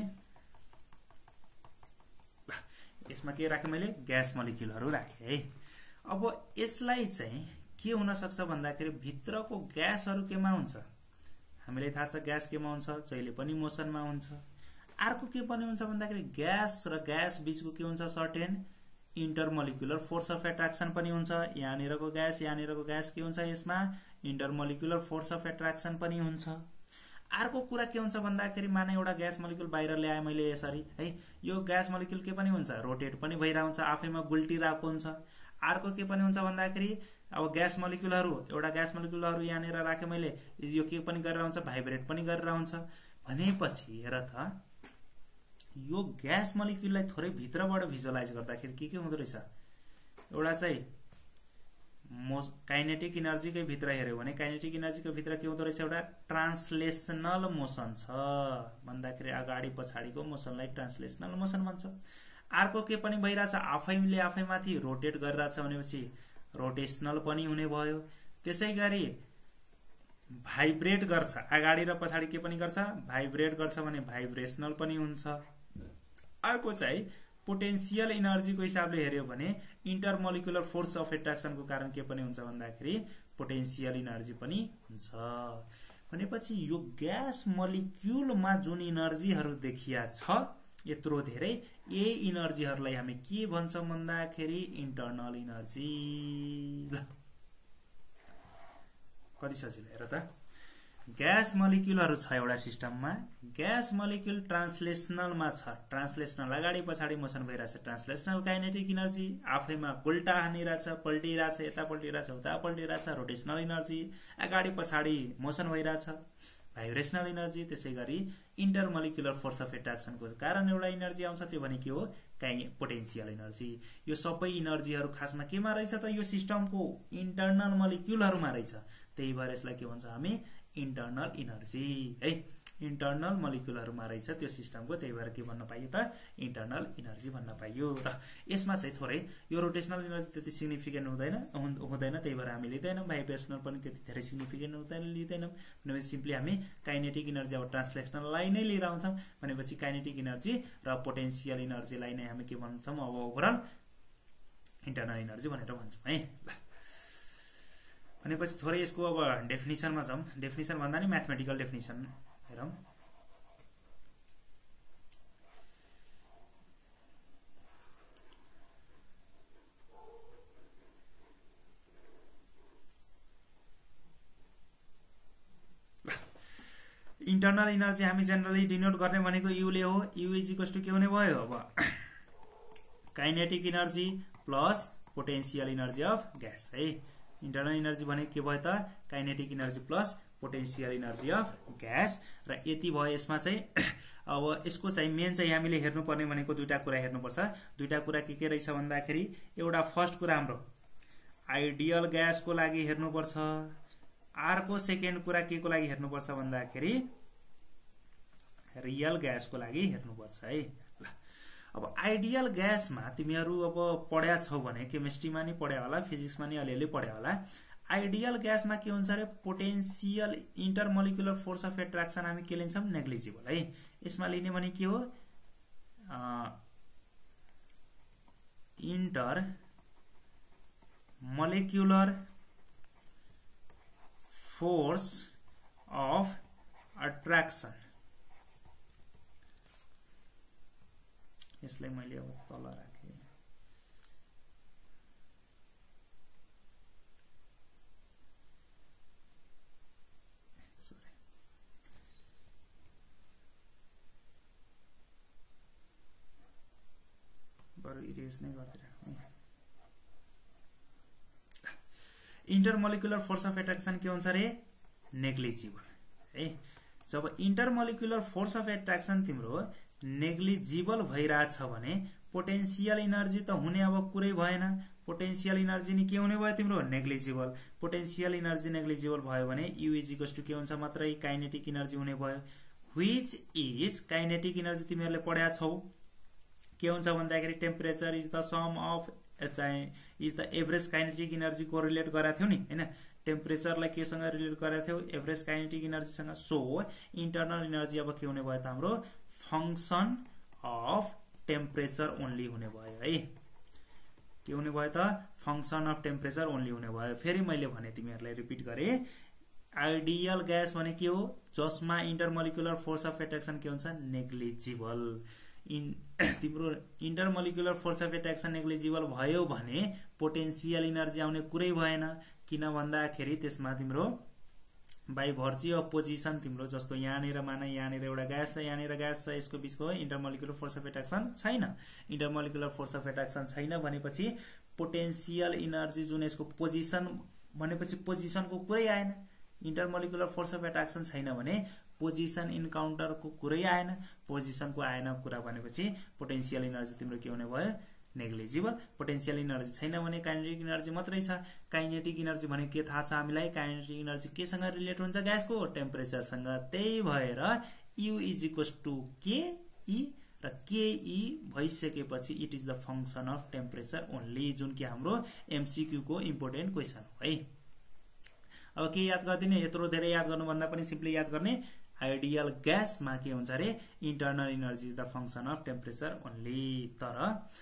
S1: यसमा के राखे मैले ग्यास मोलिक्युलहरु राखे है। अब यसलाई चाहिँ के हुन सक्छ भन्दाखेरि भित्रको ग्यासहरु केमा हुन्छ हामीलाई थाहा छ ग्यास केमा हुन्छ जहिले पनि मोसनमा हुन्छ। अर्को के पनि हुन्छ भन्दाखेरि ग्यास र ग्यास बीचको के हुन्छ certain intermolecular force of attraction पनि हुन्छ। यहाँनिरको ग्यास यहाँनिरको ग्यास के हुन्छ यसमा इंटरमोलिकुलर फोर्स अफ एट्र्याक्सन पनि हुन्छ। अर्को कुरा के हुन्छ भन्दाखेरि माने एउटा ग्यास मोलिक्युल बाहिर ल्याए मैले यसरी है यो ग्यास मोलिक्युल के पनि हुन्छ रोटेट पनि भइरा हुन्छ आफैमा गुल्टिरहेको हुन्छ। अर्को के पनि हुन्छ भन्दाखेरि अब ग्यास मोलिक्युलहरु एउटा ग्यास मोलिक्युलहरु यहाँनिर राखे मैले यो के पनि गरेर हुन्छ भाइब्रेट पनि गरेर हुन्छ भनेपछि हेर त यो ग्यास मोलिक्युललाई थोरै भित्रबाट भिजुअलाइज गर्दाखेरि के के हुँदो रहेछ एउटा चाहिँ काइनेटिक एनर्जी कै भित्र हेर्यो भने काइनेटिक एनर्जी को भित्र के हुँदो रहेछ एउटा ट्रान्सलेशनल मोसन छ भन्दाखेरि अगाडि पछाडीको मोसनलाई ट्रान्सलेशनल मोसन भन्छ। अर्को के पनि भइराछ आफैले आफैमाथि रोटेट गरिराछ भनेपछि रोटेशनल पनि हुने भयो। त्यसैगरी भाइब्रेट गर्छ अगाडि र पछाडी के पनि गर्छ भाइब्रेट गर्छ भने भाइब्रेशनल पनि हुन्छ। अर्को चाहिँ पोटेन्शियल एनर्जी को हिसाबले हेर्यो भने इंटरमोलिकुलर फोर्स अफ एट्र्याक्सन को कारण के पनि हुन्छ भन्दाखेरि पोटेन्शियल एनर्जी पनि हुन्छ। भनेपछि यो ग्यास मोलिक्युलमा जुन एनर्जीहरु देखिया छ यत्रो धेरै यही एनर्जीहरुलाई हामी के भन्छौं भन्दाखेरि इंटरनल एनर्जी। ल कति सजिलो हेर त ग्यास मोलिक्युलहरु छ एउटा सिस्टममा ग्यास मोलिक्युल ट्रान्सलेशनल मा छ ट्रान्सलेशनल अगाडि पछाडी मोसन भइराछ ट्रान्सलेशनल काइनेटिक एनर्जी आफैमा गुल्टा हानिराछ पल्टिराछ यता पल्टिराछ उता पल्टिराछ रोटेशनल एनर्जी अगाडि पछाडी मोसन भइराछ भाइब्रेशनल एनर्जी। त्यसैगरी इंटरमोलिकुलर फोर्स अफ एट्र्याक्सन को कारण एउटा एनर्जी आउँछ त्यो भने के हो पोटेन्शियल एनर्जी। यो सबै एनर्जीहरु खासमा केमा रहेछ त यो सिस्टमको इंटरनल मोलिक्युलहरुमा रहेछ त्यही भएर यसलाई के भन्छ हामी इंटरनल एनर्जी है इंटरनल मोलिक्युलहरुमा रहेछ त्यो सिस्टमको त्यही भएर के भन्न पाइयो त इंटरनल एनर्जी भन्न पाइयो। र यसमा चाहिँ थोरै यो रोटेशनल एनर्जी त्यति सिग्निफिकेन्ट हुँदैन हुँदैन त्यही भएर हामी लिदैनौं भाइब्रेशनल पनि त्यति धेरै सिग्निफिकेन्ट हुँदैन लिदैनौं भनेपछि सिम्पली हामी काइनेटिक एनर्जी अब ट्रान्सलेशनललाई नै लिएर आउँछौं भनेपछि काइनेटिक एनर्जी र पोटेन्शियल एनर्जीलाई नै हामी के भन्छौं अब ओभरअल इंटरनल एनर्जी भनेर भन्छौं है। भनेपछि थोरै यसको अब डेफिनिसनमा जाउँ डेफिनिसन भन्दा नि म्याथमेटिकल डेफिनिसन हेरौं। इंटरनल एनर्जी हामी जनरली डिनोट गर्ने भनेको यु ले हो यु इज इक्वल्स टु के हुने भयो अब kinetic energy plus potential energy of gas है। इंटरनल एनर्जी भने के भयो त kinetic energy plus potential energy of gas र यति भयो। यसमा चाहिँ अब यसको चाहिँ मेन चाहिँ हामीले हेर्नु पर्ने भनेको दुईटा कुरा हेर्नु पर्छ। दुईटा कुरा के के रहेछ भन्दाखेरि एउटा फर्स्ट कुरा हाम्रो आइडियल ग्यास को लागि हेर्नु पर्छ अर्को सेकेन्ड कुरा के को लागि हेर्नु पर्छ भन्दाखेरि रियल ग्यास को लागि हेर्नु पर्छ है। ल अब आइडियल ग्यासमा तिमीहरु अब पढ्या छौ भने केमिस्ट्रीमा नि पढ्या होला फिजिक्समा नि अलिअलि पढ्या होला आइडियल ग्यासमा के हुन्छ रे potential intermolecular force of attraction हामी के लिन्छौं नेग्लिजिबल है। यसमा लिने भने के हो inter molecular force of attraction यसलाई मैले अब तल राखे सरी बरु इरेज नै गर्दिराख्नु इंटरमोलिकुलर फोर्स अफ एट्र्याक्सन के हुन्छ रे नेग्लिजिबल है। जब इंटरमोलिकुलर फोर्स अफ एट्र्याक्सन तिम्रो नेग्लिजिबल भइराछ भने पोटेन्शियल एनर्जी त हुने अब कुरै भएन पोटेन्शियल एनर्जी नि के हुने भयो तिम्रो नेग्लिजिबल पोटेन्शियल एनर्जी नेग्लिजिबल भयो भने यु इज इक्वल्स टु के हुन्छ मात्रै काइनेटिक एनर्जी हुने भयो व्हिच इज काइनेटिक एनर्जी तिमीहरुले पढ्या छौ के हुन्छ भन्दाखेरि temperature is the sum of is the average kinetic energy को रिलेट गरा थियौ नि हैन टेम्परेचरलाई केसँग रिलेट गरेको थियो एभरेज काइनेटिक एनर्जीसँग सो इन्टरनल एनर्जी अब के हुने भयो त हाम्रो फंक्सन अफ टेम्परेचर ओन्ली हुने भयो है के हुने भयो त फंक्सन अफ टेम्परेचर ओन्ली हुने भयो फेरि मैले भने तिमीहरुलाई रिपिट गरे आइडियल ग्यास भने के हो जसमा इन्टरमोलिकुलर फोर्स अफ एट्र्याक्सन के हुन्छ नेग्लिजिबल इन तिम्रो intermolecular force of attraction negligible भयो भने पोटेन्शियल एनर्जी आउने कुरै भएन किन भन्दाखेरि त्यसमा तिम्रो बाइ भर्च्यु अफ पोजिसन तिम्रो जस्तो यहाँनेर मान यहाँनेर एउटा ग्यास छ यहाँनेर ग्यास छ यसको बीचको इन्टरमोलिकुलर फोर्स अफ एट्र्याक्सन छैन इन्टरमोलिकुलर फोर्स अफ एट्र्याक्सन छैन भनेपछि पोटेन्शियल एनर्जी जुन यसको पोजिसन भनेपछि पोजिसनको कुरै आएन इन्टरमोलिकुलर फोर्स अफ एट्र्याक्सन छैन भने पोजिसन इन्काउन्टरको कुरै आएन पोजिसनको आएन कुरा भनेपछि पोटेन्शियल एनर्जी तिम्रो के हुने भयो नेग्लिजिबल पोटेन्शियल एनर्जी छैन भने काइनेटिक एनर्जी मात्रै छ काइनेटिक एनर्जी भने के थाहा छ हामीलाई काइनेटिक एनर्जी केसँग रिलेट हुन्छ ग्यासको टेम्परेचरसँग त्यही भएर U इज इक्वल्स टु के ई र के ई भइसकेपछि it is the function of temperature only जुन कि हाम्रो एमसीक्यू को इम्पोर्टेन्ट क्वेशन हो है अब के याद गर्दिने यत्रो धेरै याद गर्नु भन्दा पनि सिम्पली याद गर्ने आइडियल ग्यास मा के हुन्छ रे internal energy is the function of temperature only तर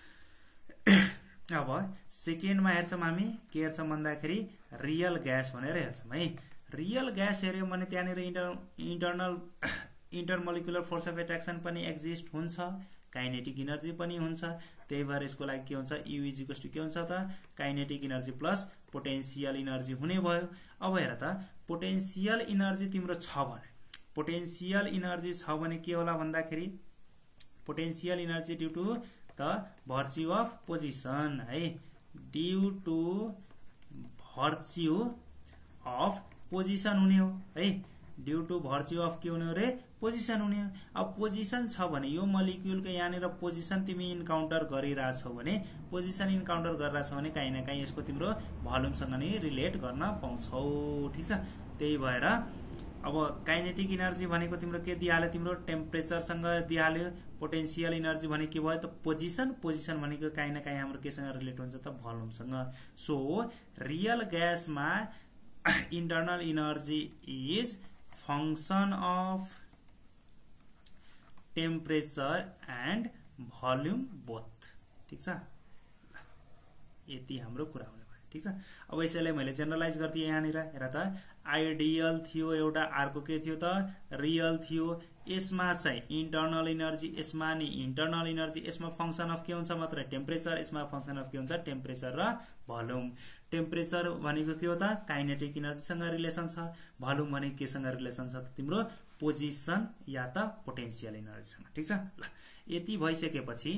S1: अब सेकेन्डमा हेर्छौं हामी के हेर्छौं भन्दाखेरि रियल ग्यास भनेर हेर्छौं है रियल ग्यास हेर्यौं भने त्यहाँनेर internal intermolecular force of attraction पनि एक्जिस्ट हुन्छ काइनेटिक एनर्जी पनि हुन्छ त्यही भएर यसको लागि के हुन्छ U इज इक्वल्स टु के हुन्छ त kinetic energy plus potential energy हुने भयो अब हेर त पोटेन्शियल एनर्जी तिम्रो छ भने पोटेन्शियल एनर्जी छ भने के होला भन्दाखेरि potential energy due to the virtue of position है due to virtue of position हुने हो है ड्यू टु भर्च्यु अफ के हुने हो रे पोजिसन हुने हो अब पोजिसन छ भने यो मलिक्युल को यहाँनेर पोजिसन तिमी इन्काउन्टर गरिरहेछौ भने पोजिसन इन्काउन्टर गरिरहेछौ भने कहीं न कहीं यसको तिम्रो भोल्युम सँग नै रिलेट गर्न पाउँछौ ठीक छ त्यही भएर अब काइनेटिक एनर्जी भनेको तिम्रो के दिहाल्यो तिम्रो टेम्परेचर सँग दिहाल्यो पोटेन्शियल एनर्जी भने के भयो त पोजिसन पोजिसन भनेको कहीं न कहीं हाम्रो केसँग रिलेट हुन्छ त भोल्युम सँग सो रियल ग्यास मा internal energy is function of temperature and volume both ठीक छ यति हाम्रो कुरा हुने भयो ठीक छ अब यसैलाई मैले जेनरलाइज गर्दिए यहाँनिर हेर त आइडियल थियो एउटा अर्को के थियो त रियल थियो यसमा चाहिँ इन्टरनल एनर्जी यसमा नि इन्टरनल एनर्जी यसमा फंक्सन अफ के हुन्छ मात्र टेम्परेचर यसमा फंक्सन अफ के हुन्छ टेम्परेचर र भोल्युम टेम्परेचर भनेको के हो त काइनेटिक एनर्जी सँग रिलेसन छ भोल्युम भनेको के सँग रिलेसन छ त तिम्रो पोजिसन या त पोटेन्शियल एनर्जी सँग ठीक छ ल यति भइसकेपछि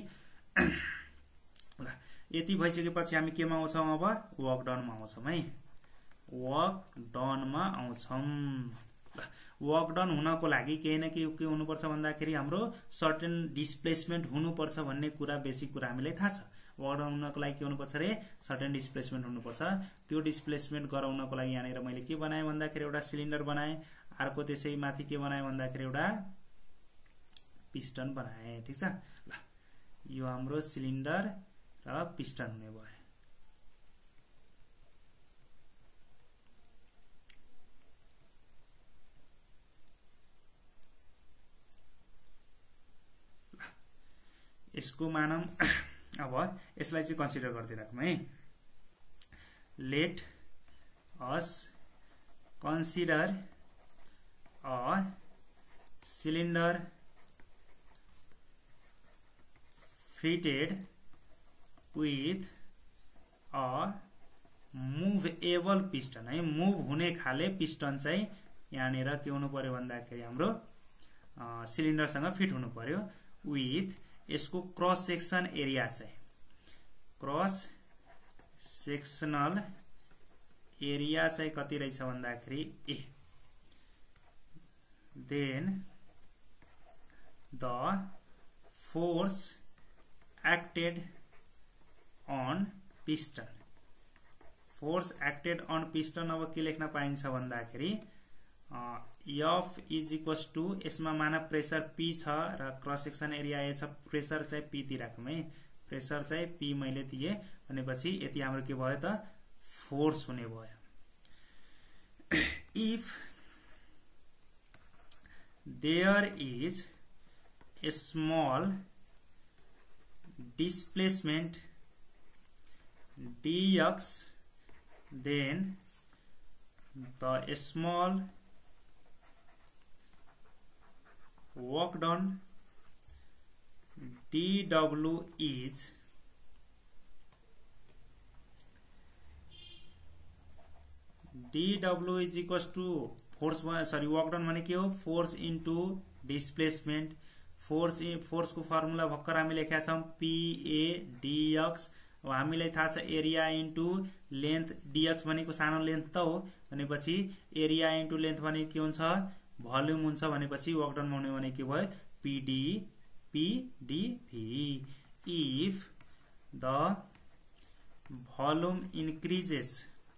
S1: ल यति भइसकेपछि हामी केमा आउँछौं अब वर्क डन मा आउँछौं है वर्क डन मा आउँछौं ल वर्क डन हुनको लागि केही न केही के हुनु पर्छ भन्दाखेरि हाम्रो सर्टेन डिस्प्लेसमेन्ट हुनु पर्छ भन्ने कुरा बेसिक कुरा हामीलाई थाहा छ वर्क डन हुनको लागि के हुनु पर्छ रे सर्टेन डिस्प्लेसमेन्ट हुनु पर्छ त्यो डिस्प्लेसमेन्ट गराउनको लागि यहाँनेर मैले के बनाए भन्दाखेरि एउटा सिलिन्डर बनाए अर्को त्यसै माथि के बनाए भन्दाखेरि एउटा पिस्टन बनाए ठीक छ ल यो हाम्रो सिलिन्डर र पिस्टन हुने भयो यसको मानम अब यसलाई चाहिँ कन्सिडर गर्दिराखौं है let us consider a cylinder fitted with a movable piston है मुभ हुने खाले पिस्टन चाहिँ यहाँनेर के हुनु पर्यो भन्दाखेरि हाम्रो सिलिन्डर सँग फिट हुनु पर्यो विथ यसको क्रस सेक्सन एरिया चाहिँ क्रस सेक्सनल एरिया चाहिँ कति रहेछ भन्दाखेरि A then the force acted on piston force acted on piston अब के लेख्न पाइन्छ भन्दाखेरि F is equals to यसमा माना प्रेसर P छ र क्रस सेक्सन एरिया ए छ प्रेसर चाहिँ P दिइराखौं है प्रेसर चाहिँ P मैले दिए भनेपछि यति हाम्रो के भयो त फोर्स हुने भयो if there is a small displacement dx, then the small work done dw is dw is equals to force sorry work done भने के हो force into displacement force force को फर्मुला भर्खर हामी लेखेका छौं pa dx अब हामीलाई थाहा छ एरिया इन्टु लेन्थ dx भनेको सानो लेन्थ त हो भनेपछि एरिया इन्टु लेन्थ भने के हुन्छ भोल्युम हुन्छ भनेपछि वर्क डन हुने भने के भयो pd pdv if the volume increases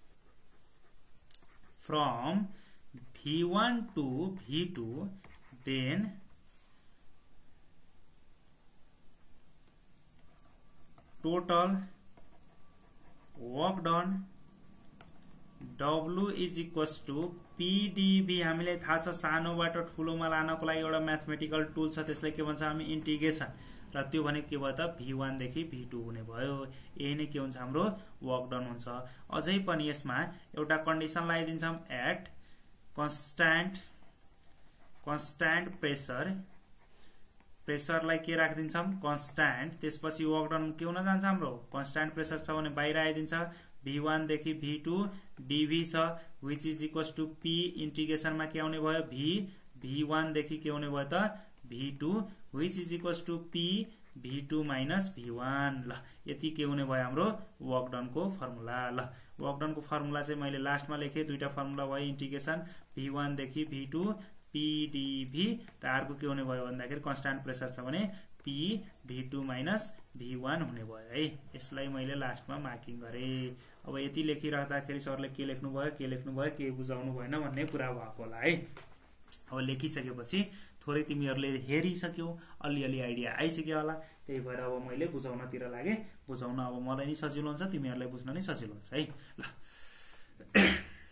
S1: from v one to v two, then total work done W is equals to pdv हामीले थाहा छ सानोबाट ठूलोमा लानको लागि एउटा म्याथमेटिकल टुल छ त्यसलाई के भन्छ हामी इन्टिग्रेसन र त्यो भने के भयो त v one देखि v two हुने भयो यही नै के हुन्छ हाम्रो वर्क डन हुन्छ अझै पनि यसमा एउटा कन्डिसन लगाइदिन्छौं एट कन्स्ट्यान्ट कन्स्ट्यान्ट प्रेसर प्रेसरलाई के राखिदिन्छौं कन्स्ट्यान्ट त्यसपछि वर्क डन के हुन जान्छ हाम्रो कन्स्ट्यान्ट प्रेसर छ भने बाहिर आइदिन्छ v one देखि v two dv छ which is equals to p integration मा के आउने भयो v v one देखि के हुने भयो त v two which is equals to p v two minus v one ल यति के हुने भयो हाम्रो वर्क डन को फर्मुला ल वर्क डन को फर्मुला चाहिँ मैले लास्ट मा लेखे दुईटा फर्मुला भयो इंटीग्रेशन v one देखि v two pdv र अर्को के हुने भयो भन्दाखेरि कन्स्ट्यान्ट प्रेसर छ भने p v two minus v one हुने भयो है यसलाई मैले लास्ट मा मार्किङ गरे अब यति लेखिराख्दाखेरि सरले के लेख्नु भयो के लेख्नु भयो के बुझाउनु भएन भन्ने कुरा भएको होला है अब लेखिसकेपछि थोरै तिमीहरुले हेरिसक्यौ अलिअलि आइडिया आइसक्यो होला त्यही भएर अब मैले बुझाउनतिर लागे बुझाउन अब मलाई नि सजिलो हुन्छ तिमीहरुलाई बुझ्न नि सजिलो हुन्छ है ल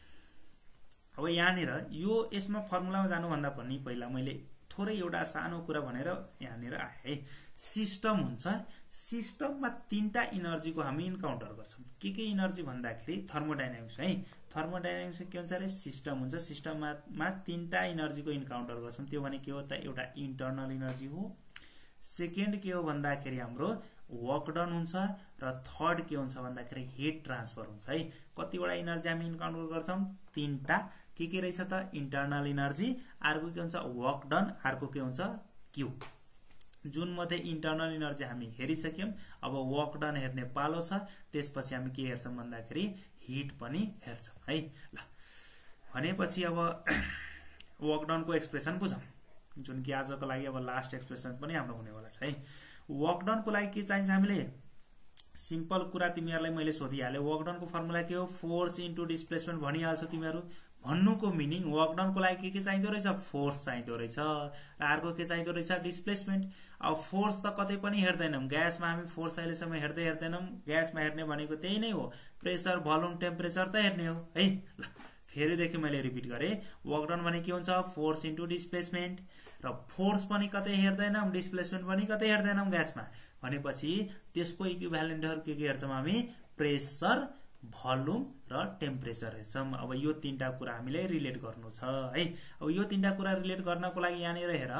S1: अब यहाँनिर यो यसमा फर्मुलामा जानु भन्दा पनि पहिला मैले थोरै एउटा सानो कुरा भनेर यहाँनिर आए है सिस्टम हुन्छ सिस्टममा तीनटा एनर्जी को हामी इन्काउन्टर गर्छौं के के एनर्जी भन्दाखेरि थर्मोडायनामिक्स है थर्मोडायनामिक्स के हुन्छ रे सिस्टम हुन्छ सिस्टममा मा तीनटा एनर्जी को इन्काउन्टर गर्छौं त्यो भने के हो त एउटा इन्टरनल एनर्जी हो सेकेन्ड के हो भन्दाखेरि हाम्रो वर्क डन हुन्छ र थर्ड के हुन्छ भन्दाखेरि हिट ट्रान्सफर हुन्छ है कतिवटा एनर्जी हामी इन्काउन्टर गर्छौं तीनटा के के रहेछ त इन्टरनल एनर्जी अर्को के हुन्छ वर्क डन अर्को के हुन्छ क्यू जुन मध्ये इन्टरनल एनर्जी हामी हेरिसक्यौं अब वर्क डन हेर्ने पालो छ त्यसपछि हामी के हेर्छौं भन्दाखेरि हिट पनि हेर्छौं है ल भनेपछि अब वर्क डन को एक्सप्रेसन बुझौं जुन कि आजको लागि अब लास्ट एक्सप्रेसन पनि हाम्रो हुनेवाला छ है वर्क डन को लागि के चाहिन्छ हामीले सिम्पल कुरा तिमीहरुलाई मैले सोधिहाले वर्क डन को फर्मुला के हो फोर्स इन्टु डिस्प्लेसमेन्ट भनिहाल्छौ तिमीहरु भन्नुको मिनिङ वर्क डन को लागि के के चाहिदो रहेछ फोर्स चाहिदो रहेछ र अर्को के चाहिदो रहेछ डिस्प्लेसमेन्ट अब फोर्स त कतै पनि हेर्दैनौं ग्यासमा हामी फोर्स अहिलेसम्म हेर्दै हेर्दैनौं ग्यासमा हेर्ने भनेको त्यही नै हो प्रेसर भोल्युम टेम्परेचर त हेर्ने हो है ल फेरि देखि मैले रिपिट गरे वर्क डन भने के हुन्छ फोर्स इन्टु डिस्प्लेसमेन्ट र फोर्स पनि कतै हेर्दैनौं डिस्प्लेसमेन्ट पनि कतै हेर्दैनौं ग्यासमा भनेपछि त्यसको इक्विभ्यालेन्टहरु के के हेर्छौं हामी प्रेसर भोल्युम र टेम्परेचर हेर्छौं अब यो तीनटा कुरा हामीले रिलेट गर्नु छ है अब यो तीनटा कुरा रिलेट गर्नको लागि यहाँनिर हेर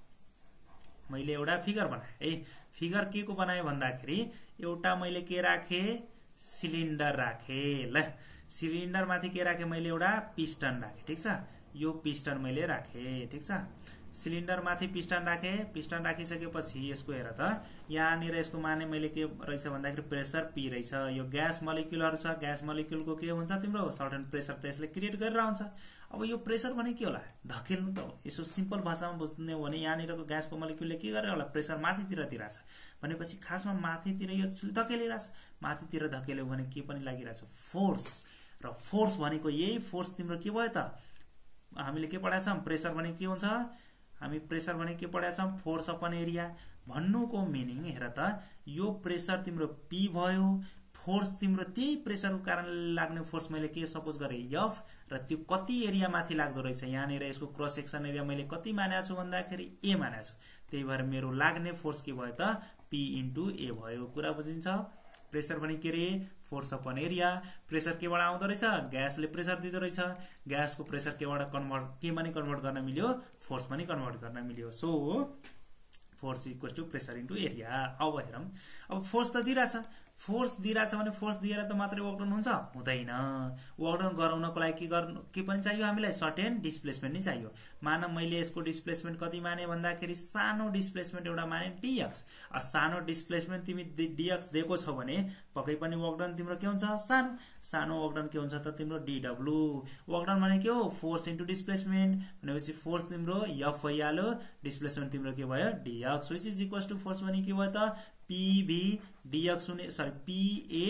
S1: मैले एउटा फिगर बनाए है फिगर के को बनाए भन्दाखेरि एउटा मैले के राखे सिलिन्डर राखे ल सिलिन्डर माथि के राखे मैले एउटा पिस्टन राखे ठीक छ यो पिस्टन मैले राखे ठीक छ सिलिन्डर माथि पिस्टन राखे पिस्टन राखिसकेपछि यसको हेर त यहाँनिर यसको माने मैले के रहेछ भन्दाखेरि प्रेसर पी रहेछ यो ग्यास मोलिक्युलहरु छ ग्यास मोलिक्युलको के हुन्छ तिम्रो सर्टेन प्रेसर त यसले क्रिएट गरेर आउँछ अब यो प्रेसर भने के होला धकेल्नु त हो यसो सिम्पल भाषामा बुझ्ने हो भने यहाँनिरको ग्यासको मोलिक्युलले के गरे होला प्रेसर माथितिर तिराछ भनेपछि खासमा माथितिर यो धकेलिराछ माथितिर धकेल्यो भने के पनि लागिराछ फोर्स र फोर्स भनेको यही फोर्स तिम्रो के भयो त हामीले के पढाछौं प्रेसर भने के हुन्छ हामी प्रेसर भने के पढाछौं फोर्स अपन एरिया भन्नुको मिनिङ हेर त यो प्रेसर तिम्रो P भयो फोर्स तिम्रो त्यही प्रेसरको कारणले लाग्ने फोर्स मैले के सपोज गरे एफ र त्यो कति एरिया माथि लाग्दो रहेछ यहाँनिर यसको क्रस सेक्सन एरिया मैले कति मानेको छु भन्दाखेरि ए मानेको छु त्यही भएर मेरो लाग्ने फोर्स के भयो त पी इन्टु ए भयो कुरा बुझिन्छ प्रेसर पनि के रे फोर्स अपन एरिया प्रेसर केबाट आउँदो रहेछ ग्यासले प्रेसर दिँदो रहेछ ग्यासको प्रेसर केबाट कन्भर्ट केमा नि कन्भर्ट गर्न मिल्यो फोर्स पनि कन्भर्ट गर्न मिल्यो so force equal to pressure into area अब हेरौँ अब फोर्स त दिइरहेछ फोर्स दिइरहेछ भने फोर्स दिएर त मात्रै वर्क डन हुन्छ हुँदैन वर्क डन गराउनको लागि के गर्नु के पनि चाहियो हामीलाई सर्टेन डिस्प्लेसमेन्ट नै चाहियो मान मैले यसको डिस्प्लेसमेन्ट कति माने भन्दाखेरि सानो डिस्प्लेसमेन्ट एउटा माने डीएक्स अ सानो डिस्प्लेसमेन्ट तिमी डीएक्स दिएको छौ भने पक्कै पनि वर्क डन तिम्रो के हुन्छ सानो सानो वर्क डन के हुन्छ त तिम्रो डीडब्ल्यू वर्क डन भने के हो फोर्स इन्टु डिस्प्लेसमेन्ट भनेपछि फोर्स तिम्रो एफ भइहाल्यो डिस्प्लेसमेन्ट तिम्रो के भयो dx which is equals to force भने के भयो त पीभी डीएक्स हुने सरी पीए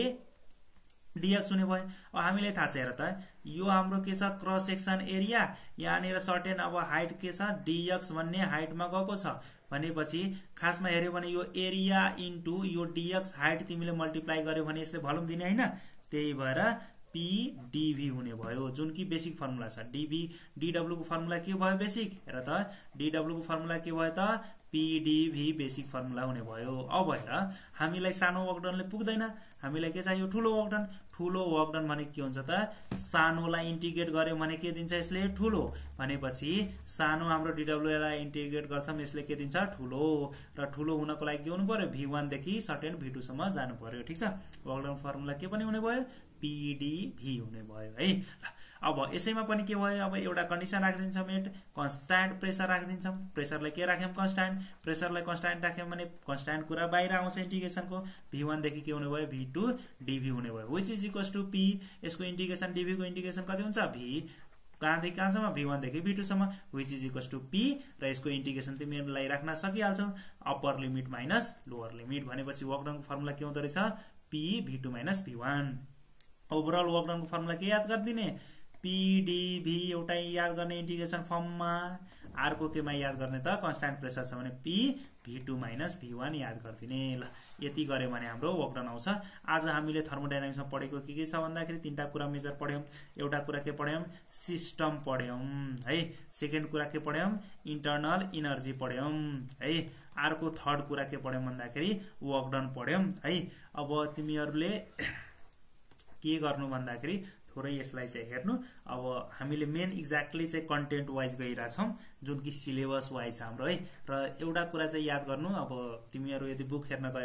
S1: डीएक्स हुने भयो अब हामीलाई थाहा छ हेर त यो हाम्रो के छ क्रस सेक्सन एरिया यहाँनिर सर्टेन अब हाइट के छ डीएक्स भन्ने हाइटमा गएको छ भनेपछि खासमा हेर्यो भने यो एरिया इन्टु यो डीएक्स हाइट तिमीले मल्टिप्लाई गर्यो भने यसले भोल्युम दिने हैन त्यही भएर पी डीभी हुने भयो जुन कि बेसिक फर्मुला छ डीभी डीडब्ल्यू को फर्मुला के भयो बेसिक हेर त डीडब्ल्यू को फर्मुला के भयो त पीडीभी बेसिक फर्मुला हुने भयो अब हेर हामीलाई सानो वर्कडनले पुग्दैन हामीलाई के चाहियो ठुलो वर्कडन ठुलो वर्कडन भने के हुन्छ त सानोलाई इन्टिग्रेट गर्यो भने के दिन्छ यसले ठुलो भनेपछि सानो हाम्रो डीडब्ल्यू लाई इन्टिग्रेट गर्छम यसले के दिन्छ ठुलो र ठुलो हुनको लागि के हुनु पर्यो भी वन देखि सर्टेन भी टू सम्म जानु पर्यो ठीक छ वर्कडन फर्मुला के पनि हुने भयो पीडीभी हुने भयो है अब यसैमा पनि के भयो अब एउटा कन्डिसन राखिदिन्छौं एट कन्स्ट्यान्ट प्रेसर राखिदिन्छौं प्रेसरलाई के राख्यौं कन्स्ट्यान्ट प्रेसरलाई कन्स्ट्यान्ट राख्यौं भने कन्स्ट्यान्ट कुरा बाहिर आउँछ इन्टिग्रेसनको भी वन देखि के हुने भयो भी टू डीभी हुने भयो which is equals to P यसको इन्टिग्रेसन डीभी को इन्टिग्रेसन कति हुन्छ भी कहाँदेखि कहाँसम्म भी वन देखि भी टू सम्म which is equals to P र यसको इन्टिग्रेसन तिमीहरुलाई राख्न सकिहाल्छौ upper limit minus lower limit भनेपछि वर्क डन को फर्मुला के हुँदो रहेछ P V two minus V one overall work done को फर्मुला के याद गर्दिने पीडीभी एउटा याद गर्ने इन्टिग्रेसन फर्ममा अर्को केमा याद गर्ने त कन्स्ट्यान्ट प्रेसर छ भने P V two minus V one याद गर्दिने ल यति गर्यो भने हाम्रो वर्क डन आउँछ आज हामीले थर्मोडायनामिक्समा पढेको के के छ भन्दाखेरि तीनटा कुरा मेजर पढ्यौं एउटा कुरा के पढ्यौं सिस्टम पढ्यौं है सेकेन्ड कुरा के पढ्यौं इन्टरनल एनर्जी पढ्यौं है अर्को थर्ड कुरा के पढ्यौं भन्दाखेरि वर्क डन पढ्यौं है अब तिमीहरुले के गर्नु भन्दाखेरि थोरै यसलाई चाहिँ हेर्नु अब हामीले मेन एक्ज्याक्टली चाहिँ कन्टेन्ट वाइज गइरा छौं जुन कि सिलेबस वाइज हाम्रो है र एउटा कुरा चाहिँ याद गर्नु अब तिमीहरु यदि बुक हेर्न गए